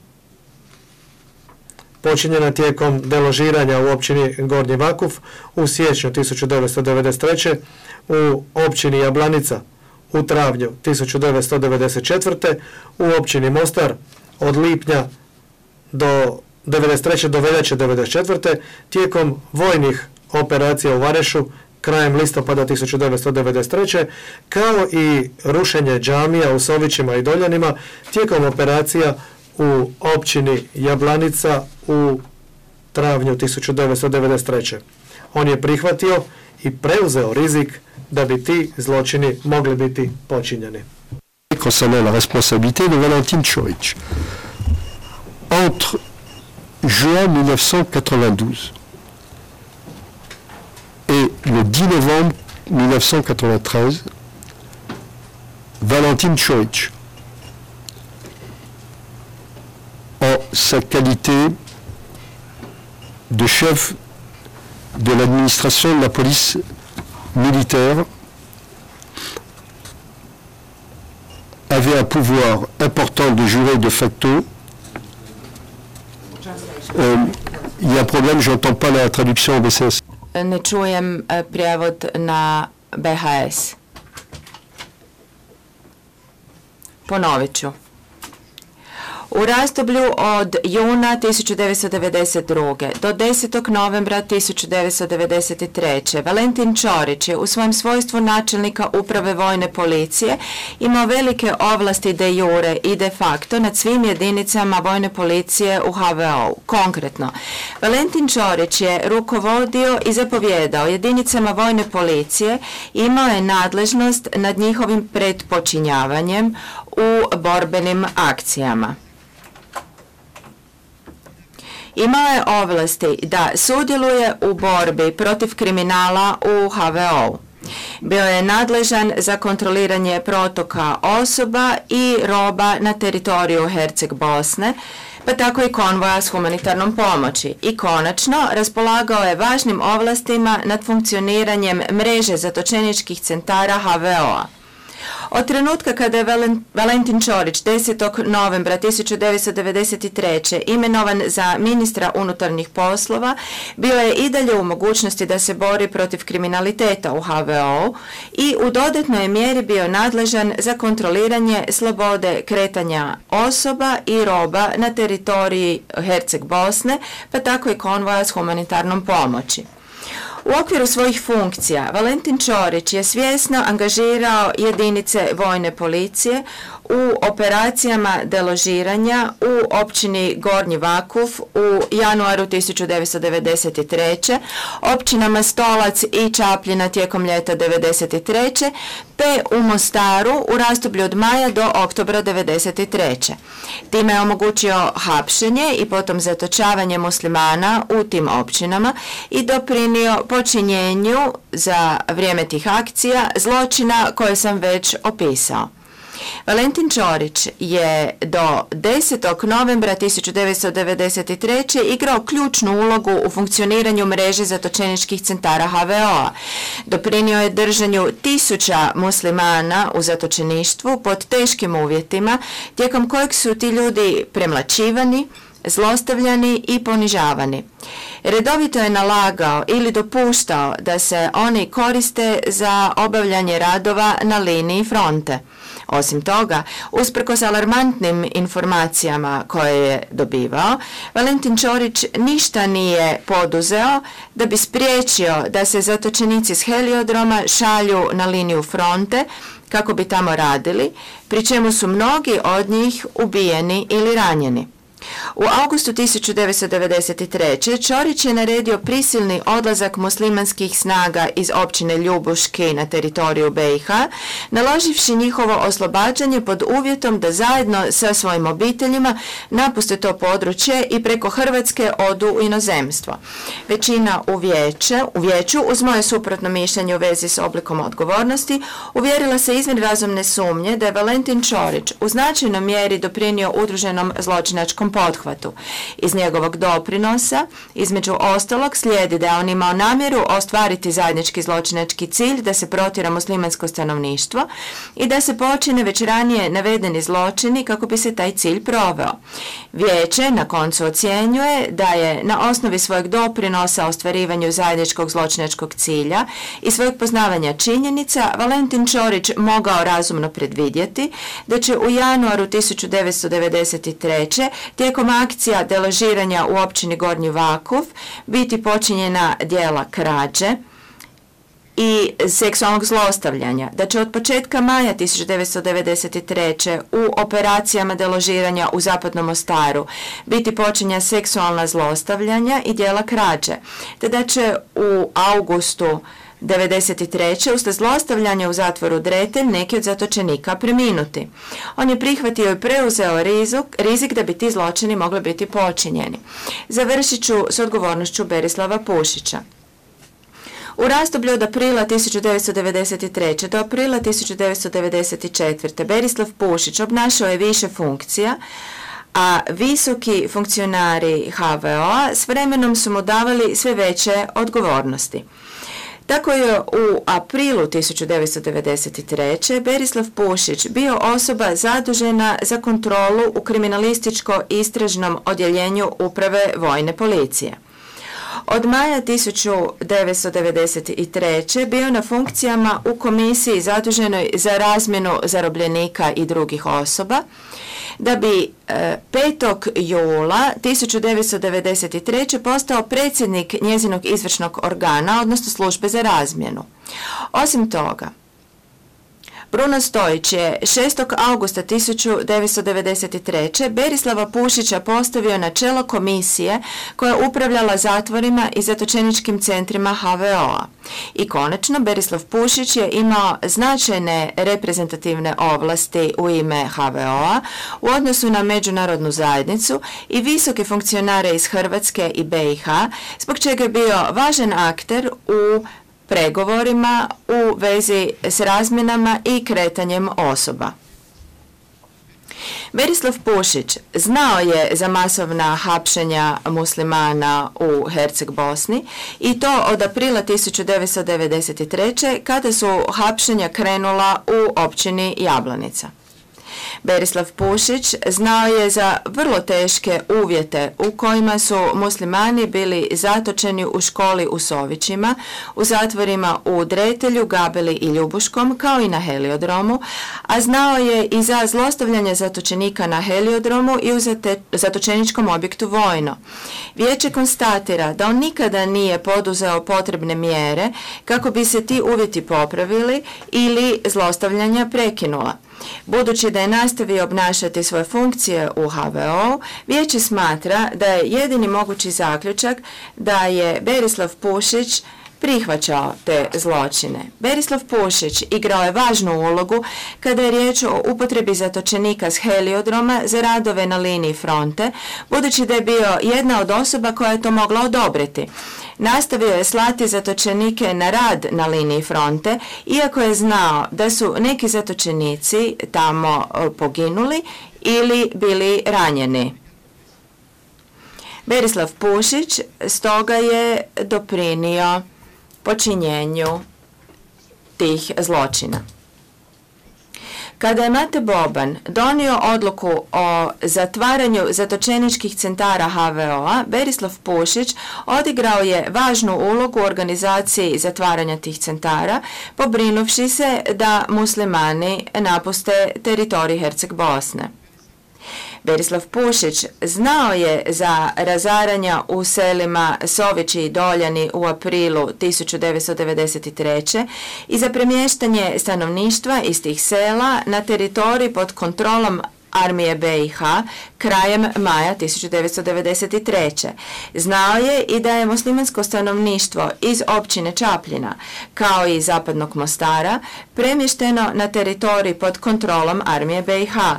počinjena tijekom deložiranja u općini Gornji Vakuf u siječnju tisuću devetsto devedeset treće. u općini Jablanica u travnju tisuću devetsto devedeset četvrte. u općini Mostar od lipnja do devedeset treće do veljače devedeset četvrte. tijekom vojnih operacija u Varešu krajem listopada tisuću devetsto devedeset treće. kao i rušenje džamija u Sovićima i Doljanima tijekom operacija u općini Jablanica u travnju tisuću devetsto devedeset treće. On je prihvatio i preuzeo rizik da bi ti zločini mogli biti počinjeni. Concernant la responsabilité de Valentin Ćorić. Entre juin mille neuf cent quatre-vingt-douze et le dix novembre mille neuf cent quatre-vingt-treize, Valentin Ćorić, en sa qualité de chef de l'administration de la police militaire, avait un pouvoir important de jure de facto. Euh, il y a un problème, j'entends pas la traduction en B C S. Ne čujem e, prijevod na B H S. Ponovit ću. U razdoblju od juna tisuću devetsto devedeset druge. do desetog novembra tisuću devetsto devedeset treće. Valentin Ćorić je u svojem svojstvu načelnika uprave vojne policije imao velike ovlasti de jure i de facto nad svim jedinicama vojne policije u H V O. Konkretno, Valentin Ćorić je rukovodio i zapovjedao jedinicama vojne policije, imao je nadležnost nad njihovim pretpočinjavanjem u borbenim akcijama. Imao je ovlasti da sudjeluje u borbi protiv kriminala u H V O. Bio je nadležan za kontroliranje protoka osoba i roba na teritoriju Herceg Bosne, pa tako i konvoja s humanitarnom pomoći. I konačno, raspolagao je važnim ovlastima nad funkcioniranjem mreže zatočeničkih centara H V O-a. Od trenutka kada je Valentin Ćorić desetog novembra tisuću devetsto devedeset treće. imenovan za ministra unutarnjih poslova, bio je i dalje u mogućnosti da se bori protiv kriminaliteta u H V O i u dodatnoj mjeri bio nadležan za kontroliranje slobode kretanja osoba i roba na teritoriji Herceg Bosne, pa tako i konvoja s humanitarnom pomoći. U okviru svojih funkcija Valentin Ćorić je svjesno angažirao jedinice vojne policije u operacijama deložiranja u općini Gornji Vakuf u januaru tisuću devetsto devedeset treće. općinama Stolac i Čapljina tijekom ljeta devedeset treće. te u Mostaru u razdoblju od maja do oktobra devedeset treće. Time je omogućio hapšenje i potom zatočavanje muslimana u tim općinama i doprinio počinjenju za vrijeme tih akcija zločina koje sam već opisao. Valentin Ćorić je do desetog novembra tisuću devetsto devedeset treće. igrao ključnu ulogu u funkcioniranju mreže zatočeničkih centara H V O-a. Doprinio je držanju tisuća muslimana u zatočeništvu pod teškim uvjetima, tijekom kojeg su ti ljudi premlaćivani, zlostavljani i ponižavani. Redovito je nalagao ili dopuštao da se oni koriste za obavljanje radova na liniji fronte. Osim toga, usprkos alarmantnim informacijama koje je dobivao, Valentin Ćorić ništa nije poduzeo da bi spriječio da se zatočenici s heliodroma šalju na liniju fronte kako bi tamo radili, pri čemu su mnogi od njih ubijeni ili ranjeni. U augustu tisuću devetsto devedeset treće. Ćorić je naredio prisilni odlazak muslimanskih snaga iz općine Ljubuški na teritoriju B i H, naloživši njihovo oslobađanje pod uvjetom da zajedno sa svojim obiteljima napuste to područje i preko Hrvatske odu u inozemstvo. Većina u, vijeće, u vijeću, uz moje suprotno mišljenje u vezi s oblikom odgovornosti, uvjerila se izvan razumne sumnje da je Valentin Ćorić u značajnoj mjeri doprinio udruženom zločinačkom zločinačkom pothvatu. Iz njegovog doprinosa, između ostalog, slijedi da je on imao namjeru ostvariti zajednički zločinački cilj da se protjera muslimansko stanovništvo i da se počine već ranije navedeni zločini kako bi se taj cilj proveo. Vijeće na koncu ocjenjuje da je na osnovi svojeg doprinosa ostvarivanju zajedničkog zločinačkog cilja i svojeg poznavanja činjenica Valentin Ćorić mogao razumno predvidjeti da će u januaru tisuću devetsto devedeset treće tijekom akcija deložiranja u općini Gornji Vakuf biti počinjena djela krađe i seksualnog zlostavljanja, da će od početka maja tisuću devetsto devedeset treće u operacijama deložiranja u Zapadnom Mostaru biti počinja seksualna zlostavljanja i djela krađe, te da će u augustu devedeset treće uslijed zlostavljanja u zatvoru Dretelj neki od zatočenika preminuti. On je prihvatio i preuzeo rizik, rizik da bi ti zločini mogli biti počinjeni. Završit ću s odgovornošću Berislava Pušića. U razdoblju od aprila tisuću devetsto devedeset treće do aprila tisuću devetsto devedeset četvrte Berislav Pušić obnašao je više funkcija, a visoki funkcionari H V O-a s vremenom su mu davali sve veće odgovornosti. Tako je u aprilu tisuću devetsto devedeset treće Berislav Pušić bio osoba zadužena za kontrolu u kriminalističko-istražnom odjeljenju Uprave vojne policije. Od maja tisuću devetsto devedeset treće bio na funkcijama u komisiji zaduženoj za razmjenu zarobljenika i drugih osoba, da bi petog jula tisuću devetsto devedeset treće postao predsjednik njezinog izvršnog organa, odnosno službe za razmjenu. Osim toga, Bruno Stojić je šestog augusta tisuću devetsto devedeset treće Berislava Pušića postavio na čelo komisije koja je upravljala zatvorima i zatočeničkim centrima H V O-a. I konačno, Berislav Pušić je imao značajne reprezentativne ovlasti u ime H V O-a u odnosu na međunarodnu zajednicu i visoke funkcionare iz Hrvatske i B i H, zbog čega je bio važan akter u pregovorima u vezi s razmjenama i kretanjem osoba. Berislav Pušić znao je za masovna hapšenja muslimana u Herceg Bosni i to od aprila tisuću devetsto devedeset treće kada su hapšenja krenula u općini Jablanica. Berislav Pušić znao je za vrlo teške uvjete u kojima su muslimani bili zatočeni u školi u Sovićima, u zatvorima u Dretelju, Gabeli i Ljubuškom, kao i na Heliodromu, a znao je i za zlostavljanje zatočenika na Heliodromu i u zatočeničkom objektu Vojno. Vijeće konstatira da on nikada nije poduzeo potrebne mjere kako bi se ti uvjeti popravili ili zlostavljanja prekinula. Budući da je nastavio obnašati svoje funkcije u H V O, vijeće smatra da je jedini mogući zaključak da je Berislav Pušić prihvaćao te zločine. Berislav Pušić igrao je važnu ulogu kada je riječ o upotrebi zatočenika s Heliodroma za radove na liniji fronte, budući da je bio jedna od osoba koja je to mogla odobriti. Nastavio je slati zatočenike na rad na liniji fronte, iako je znao da su neki zatočenici tamo poginuli ili bili ranjeni. Berislav Pušić stoga je doprinio počinjenju tih zločina. Kada je Mate Boban donio odluku o zatvaranju zatočeničkih centara H V O-a, Berislav Pušić odigrao je važnu ulogu u organizaciji zatvaranja tih centara, pobrinuvši se da muslimani napuste teritorij Herceg Bosne. Berislav Pušić znao je za razaranja u selima Sovići i Doljani u aprilu tisuću devetsto devedeset treće i za premještanje stanovništva iz tih sela na teritorij pod kontrolom armije B i H krajem maja tisuću devetsto devedeset treće. Znao je i da je muslimansko stanovništvo iz općine Čapljina, kao i Zapadnog Mostara, premješteno na teritorij pod kontrolom armije B i H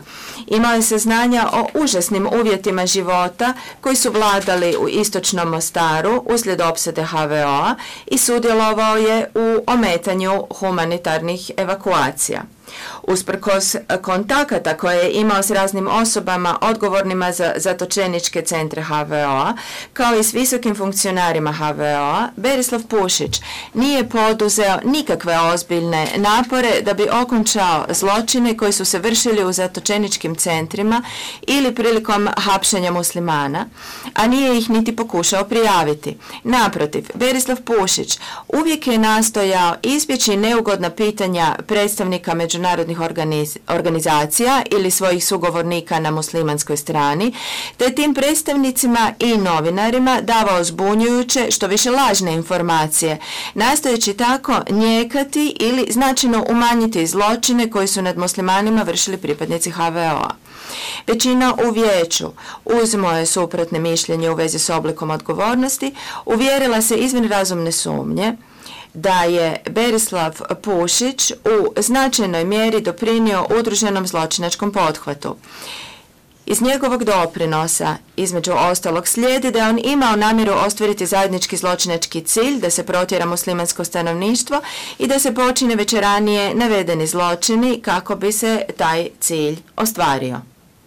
Imao je saznanja o užasnim uvjetima života koji su vladali u istočnom Mostaru uslijed opsade ha ve o-a i sudjelovao je u ometanju humanitarnih evakuacija. Usprkos kontakata koje je imao s raznim osobama odgovornima za zatočeničke centre ha ve o-a, kao i s visokim funkcionarima ha ve o-a, Berislav Pušić nije poduzeo nikakve ozbiljne napore da bi okončao zločine koji su se vršili u zatočeničkim centrima ili prilikom hapšenja muslimana, a nije ih niti pokušao prijaviti. Naprotiv, Berislav Pušić uvijek je nastojao izbjeći neugodna pitanja predstavnika međunarodnih Organiz, organizacija ili svojih sugovornika na muslimanskoj strani, te tim predstavnicima i novinarima davao zbunjujuće, što više lažne informacije, nastojeći tako njekati ili značajno umanjiti zločine koji su nad muslimanima vršili pripadnici ha ve o-a. Većina u vijeću, uz moje suprotne mišljenje u vezi s oblikom odgovornosti, uvjerila se izvan razumne sumnje da je Berislav Pušić u značajnoj mjeri doprinio udruženom zločinačkom pothvatu. Iz njegovog doprinosa, između ostalog, slijedi da je on imao namjeru ostvariti zajednički zločinački cilj, da se protjera muslimansko stanovništvo i da se počine već ranije navedeni zločini kako bi se taj cilj ostvario.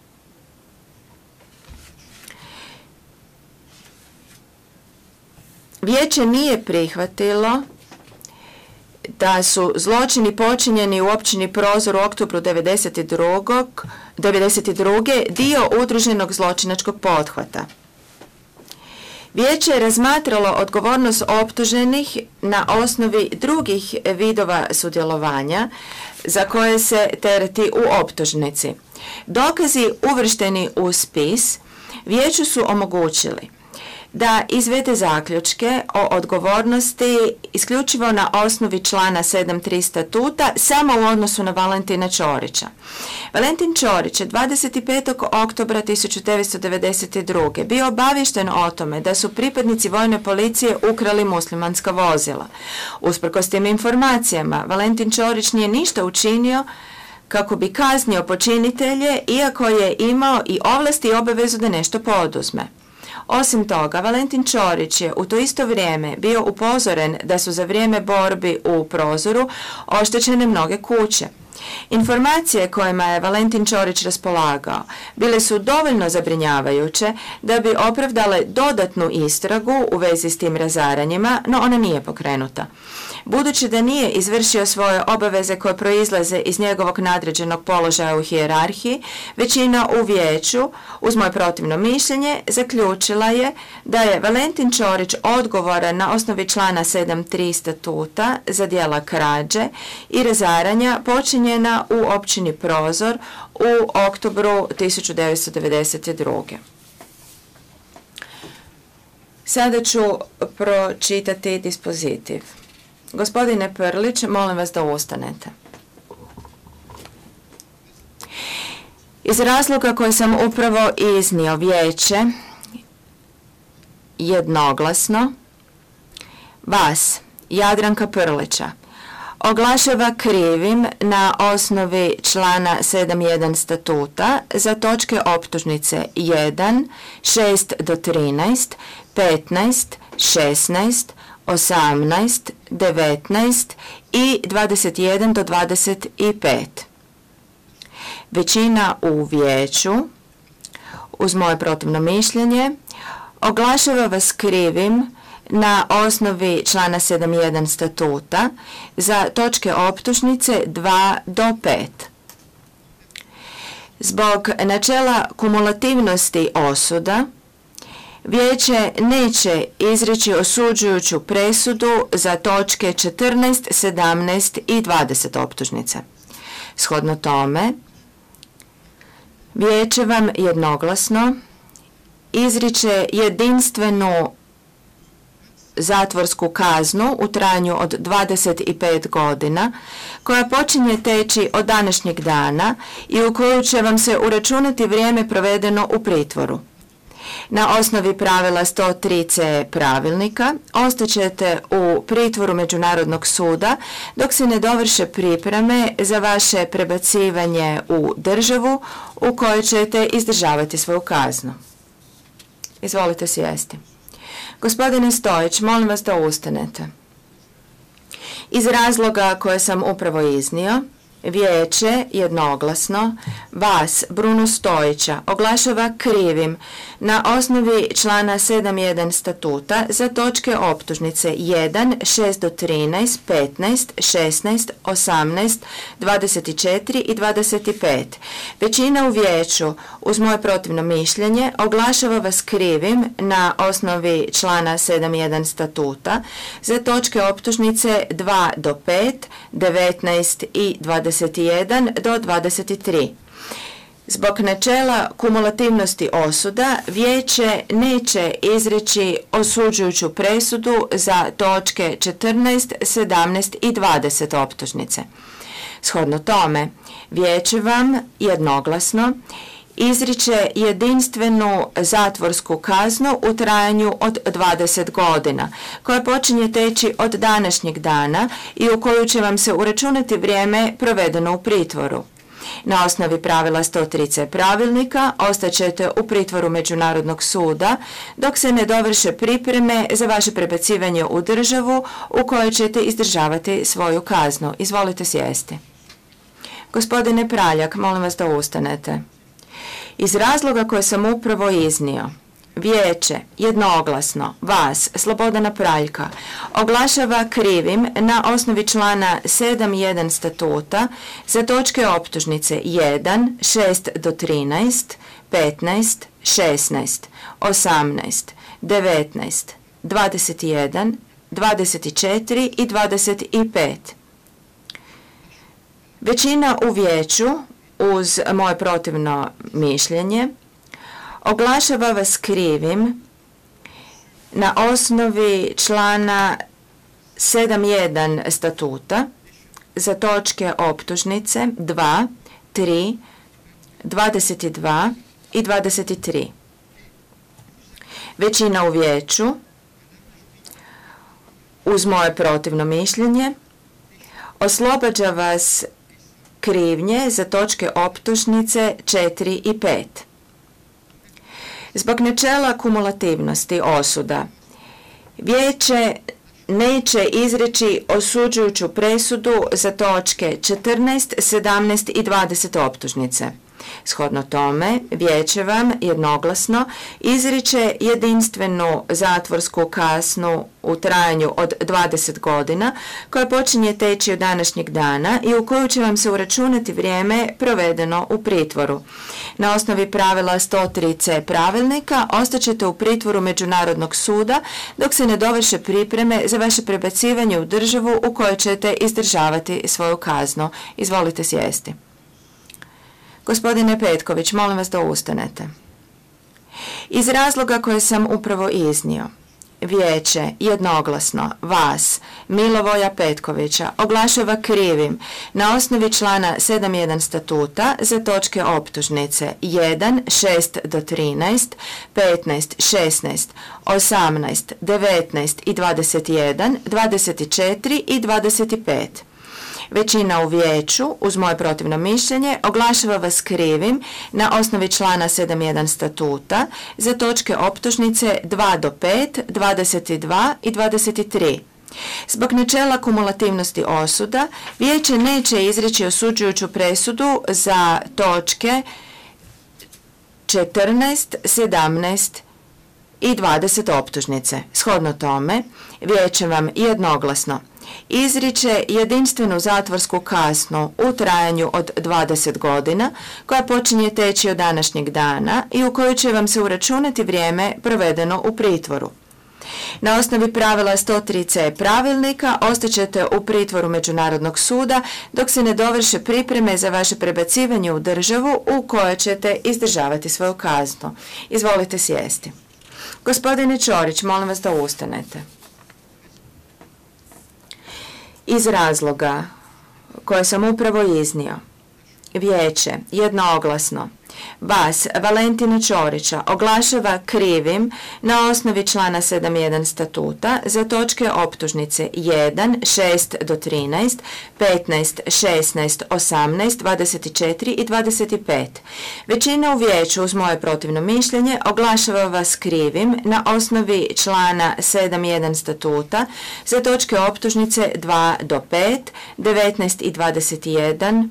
Vijeće nije prihvatilo da su zločini počinjeni u općini Prozor u oktobru devedeset druge dio udruženog zločinačkog pothvata. Vijeće je razmatralo odgovornost optuženih na osnovi drugih vidova sudjelovanja za koje se tereti u optužnici. Dokazi uvršteni u spis vijeću su omogućili da izvede zaključke o odgovornosti isključivo na osnovi člana sedam tri statuta samo u odnosu na Valentina Ćorića. Valentin Ćorić je dvadeset petog oktobra tisuću devetsto devedeset druge bio obaviješten o tome da su pripadnici vojne policije ukrali muslimanska vozila. Usprkos tim informacijama, Valentin Ćorić nije ništa učinio kako bi kaznio počinitelje, iako je imao i ovlasti i obavezu da nešto poduzme. Osim toga, Valentin Ćorić je u to isto vrijeme bio upozoren da su za vrijeme borbi u Prozoru oštećene mnoge kuće. Informacije kojima je Valentin Ćorić raspolagao bile su dovoljno zabrinjavajuće da bi opravdale dodatnu istragu u vezi s tim razaranjima, no ona nije pokrenuta. Budući da nije izvršio svoje obaveze koje proizlaze iz njegovog nadređenog položaja u hijerarhiji, većina u vijeću, uz moje protivno mišljenje, zaključila je da je Valentin Ćorić odgovoran na osnovi člana sedam tri statuta za djela krađe i razaranja počinjena u općini Prozor u oktobru tisuću devetsto devedeset druge. Sada ću pročitati dispozitiv. Gospodine Prlić, molim vas da ustanete. Iz razloga koje sam upravo iznio, vijeće jednoglasno vas, Jadranka Prlića, oglašava krivim na osnovi člana sedam jedan statuta za točke optužnice jedan, šest do trinaest, petnaest, šesnaest, osamnaest, devetnaest i dvadeset jedan do dvadeset pet. Većina u vijeću, uz moje protivno mišljenje, oglašava vas krivim na osnovi člana sedam jedan statuta za točke optužnice dva do pet. Zbog načela kumulativnosti osuda, vijeće neće izreći osuđujuću presudu za točke četrnaest, sedamnaest i dvadeset optužnice. Shodno tome, vijeće vam jednoglasno izriče jedinstvenu zatvorsku kaznu u trajanju od dvadeset pet godina, koja počinje teći od današnjeg dana i u koju će vam se uračunati vrijeme provedeno u pritvoru. Na osnovi pravila sto tri c pravilnika ostaćete u pritvoru Međunarodnog suda dok se ne dovrše pripreme za vaše prebacivanje u državu u kojoj ćete izdržavati svoju kaznu. Izvolite sjesti. Gospodine Stojić, molim vas da ustanete. Iz razloga koje sam upravo iznio, Vijeće jednoglasno vas, Brunu Stojića, oglašava krivim na osnovi člana sedam jedan statuta za točke optužnice jedan, šest do trinaest, petnaest, šesnaest, osamnaest, dvadeset četiri i dvadeset pet. Većina u vijeću, uz moje protivno mišljenje, oglašava vas krivim na osnovi člana sedam jedan statuta za točke optužnice dva do pet, devetnaest i dvadeset jedan do dvadeset tri. Zbog načela kumulativnosti osuda, vijeće neće izreći osuđujuću presudu za točke četrnaest, sedamnaest i dvadeset optužnice. Shodno tome, vijeće vam jednoglasno izriče jedinstvenu zatvorsku kaznu u trajanju od dvadeset godina, koja počinje teći od današnjeg dana i u koju će vam se uračunati vrijeme provedeno u pritvoru. Na osnovi pravila sto tri c pravilnika ostaćete u pritvoru Međunarodnog suda dok se ne dovrše pripreme za vaše prebacivanje u državu u kojoj ćete izdržavati svoju kaznu. Izvolite sjesti. Gospodine Praljak, molim vas da ustanete. Iz razloga koje sam upravo iznio, vijeće jednoglasno vas, Slobodana Praljka, oglašava krivim na osnovi člana sedam jedan statuta za točke optužnice jedan, šest do trinaest, petnaest, šesnaest, osamnaest, devetnaest, dvadeset jedan, dvadeset četiri i dvadeset pet. Većina u vijeću, uz moje protivno mišljenje, oglašava vas krivim na osnovi člana sedam jedan statuta za točke optužnice dva, tri, dvadeset dva i dvadeset tri. Većina u vijeću, uz moje protivno mišljenje, oslobađa vas krivnje za točke optužnice četiri i pet. Zbog načela kumulativnosti osuda, vijeće neće izreći osuđujuću presudu za točke četrnaest, sedamnaest i dvadeset optužnice. Shodno tome, vijeće vam jednoglasno izriče jedinstvenu zatvorsku kaznu u trajanju od dvadeset godina koja počinje teći od današnjeg dana i u koju će vam se uračunati vrijeme provedeno u pritvoru. Na osnovi pravila sto tri c pravilnika ostaćete u pritvoru Međunarodnog suda dok se ne dovrše pripreme za vaše prebacivanje u državu u kojoj ćete izdržavati svoju kaznu. Izvolite sjesti. Gospodine Petković, molim vas da ustanete. Iz razloga koje sam upravo iznio, vijeće jednoglasno vas, Milovoja Petkovića, oglašava krivim na osnovi člana sedam jedan statuta za točke optužnice jedan, šest do trinaest, petnaest, šesnaest, osamnaest, devetnaest i dvadeset jedan, dvadeset četiri i dvadeset pet. Većina u vijeću, uz moje protivno mišljenje, oglašava vas krivim na osnovi člana sedam jedan statuta za točke optužnice dva do pet, dvadeset dva i dvadeset tri. Zbog načela kumulativnosti osuda, vijeće neće izreći osuđujuću presudu za točke četrnaest, sedamnaest i dvadeset optužnice. Shodno tome, vijeće vam jednoglasno izriče jedinstvenu zatvorsku kaznu u trajanju od dvadeset godina koja počinje teći od današnjeg dana i u kojoj će vam se uračunati vrijeme provedeno u pritvoru. Na osnovi pravila sto tri c pravilnika ostaćete u pritvoru Međunarodnog suda dok se ne dovrše pripreme za vaše prebacivanje u državu u kojoj ćete izdržavati svoju kaznu. Izvolite sjesti. Gospodine Ćorić, molim vas da ustanete. Iz razloga koje sam upravo iznio, Vijeće jednoglasno vas, Valentina Ćorića, oglašava krivim na osnovi člana sedam jedan statuta za točke optužnice jedan, šest do trinaest, petnaest, šesnaest, osamnaest, dvadeset četiri i dvadeset pet. Većina u vijeću uz moje protivno mišljenje oglašava vas krivim na osnovi člana sedam jedan statuta za točke optužnice dva do pet, devetnaest i dvadeset jedan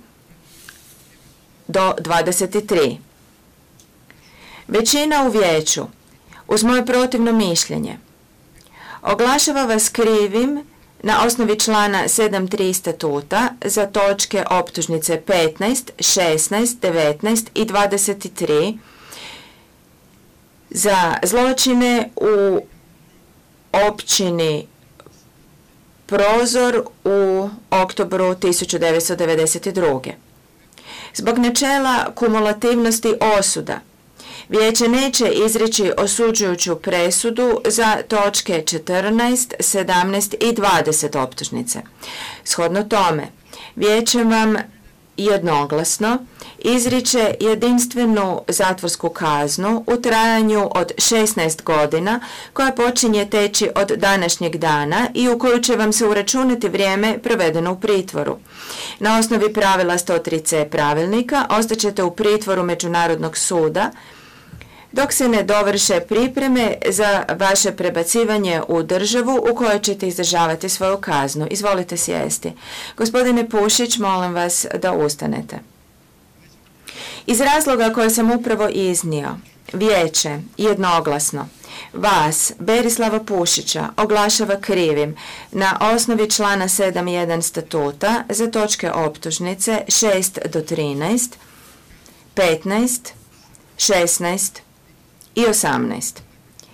do dvadeset tri. Većina u vijeću uz moje protivno mišljenje oglašava vas krivim na osnovi člana sedam tri statuta za točke optužnice petnaest, šesnaest, devetnaest i dvadeset tri za zločine u općini Prozor u oktobru tisuću devetsto devedeset druge. Zbog načela kumulativnosti osuda, Vijeće neće izreći osuđujuću presudu za točke četrnaest, sedamnaest i dvadeset optužnice. Shodno tome, Vijeće vam jednoglasno izriče jedinstvenu zatvorsku kaznu u trajanju od šesnaest godina koja počinje teći od današnjeg dana i u koju će vam se uračunati vrijeme provedeno u pritvoru. Na osnovi pravila sto tri c pravilnika ostaćete u pritvoru Međunarodnog suda dok se ne dovrše pripreme za vaše prebacivanje u državu u kojoj ćete izdržavati svoju kaznu. Izvolite sjesti. Gospodine Pušić, molim vas da ustanete. Iz razloga koje sam upravo iznio, Vijeće jednoglasno vas, Berislava Pušića, oglašava krivim na osnovi člana sedam jedan statuta za točke optužnice šest do trinaest, petnaest, šesnaest i osamnaest.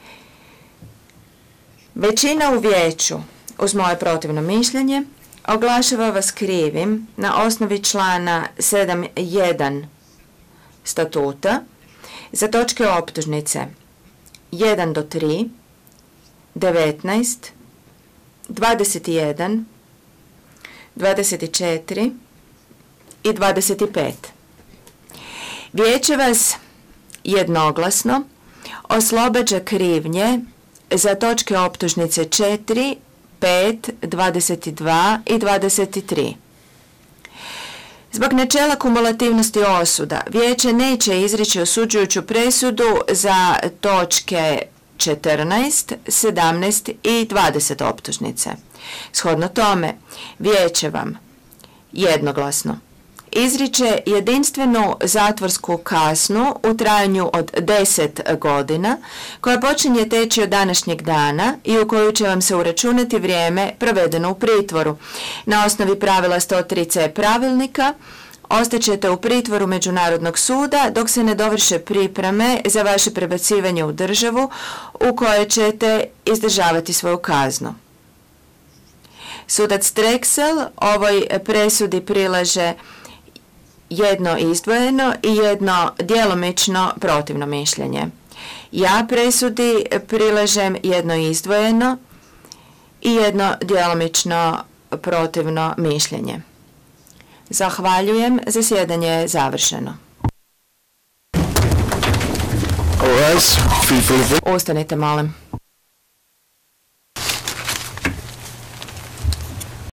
Većina u vijeću, uz moje protivno mišljenje, oglašava vas krivim na osnovi člana sedam jedan statuta za točke optužnice jedan do tri, devetnaest, dvadeset jedan, dvadeset četiri i dvadeset pet. Vijeće vas jednoglasno oslobađa krivnje za točke optužnice četiri, pet, dvadeset dva i dvadeset tri. Zbog načela kumulativnosti osuda, Vijeće neće izreći osuđujuću presudu za točke četrnaest, sedamnaest i dvadeset optužnice. Shodno tome, Vijeće vam jednoglasno izriče jedinstvenu zatvorsku kaznu u trajanju od deset godina koja počinje teći od današnjeg dana i u koju će vam se uračunati vrijeme provedeno u pritvoru. Na osnovi pravila sto tri c pravilnika ostaćete u pritvoru Međunarodnog suda dok se ne dovrše pripreme za vaše prebacivanje u državu u kojoj ćete izdržavati svoju kaznu. Sudac Streksel ovoj presudi prilaže jedno izdvojeno i jedno djelomično protivno mišljenje. Ja presudi prilažem jedno izdvojeno i jedno djelomično protivno mišljenje. Zahvaljujem, zasjedanje je završeno. Ustanite, molim.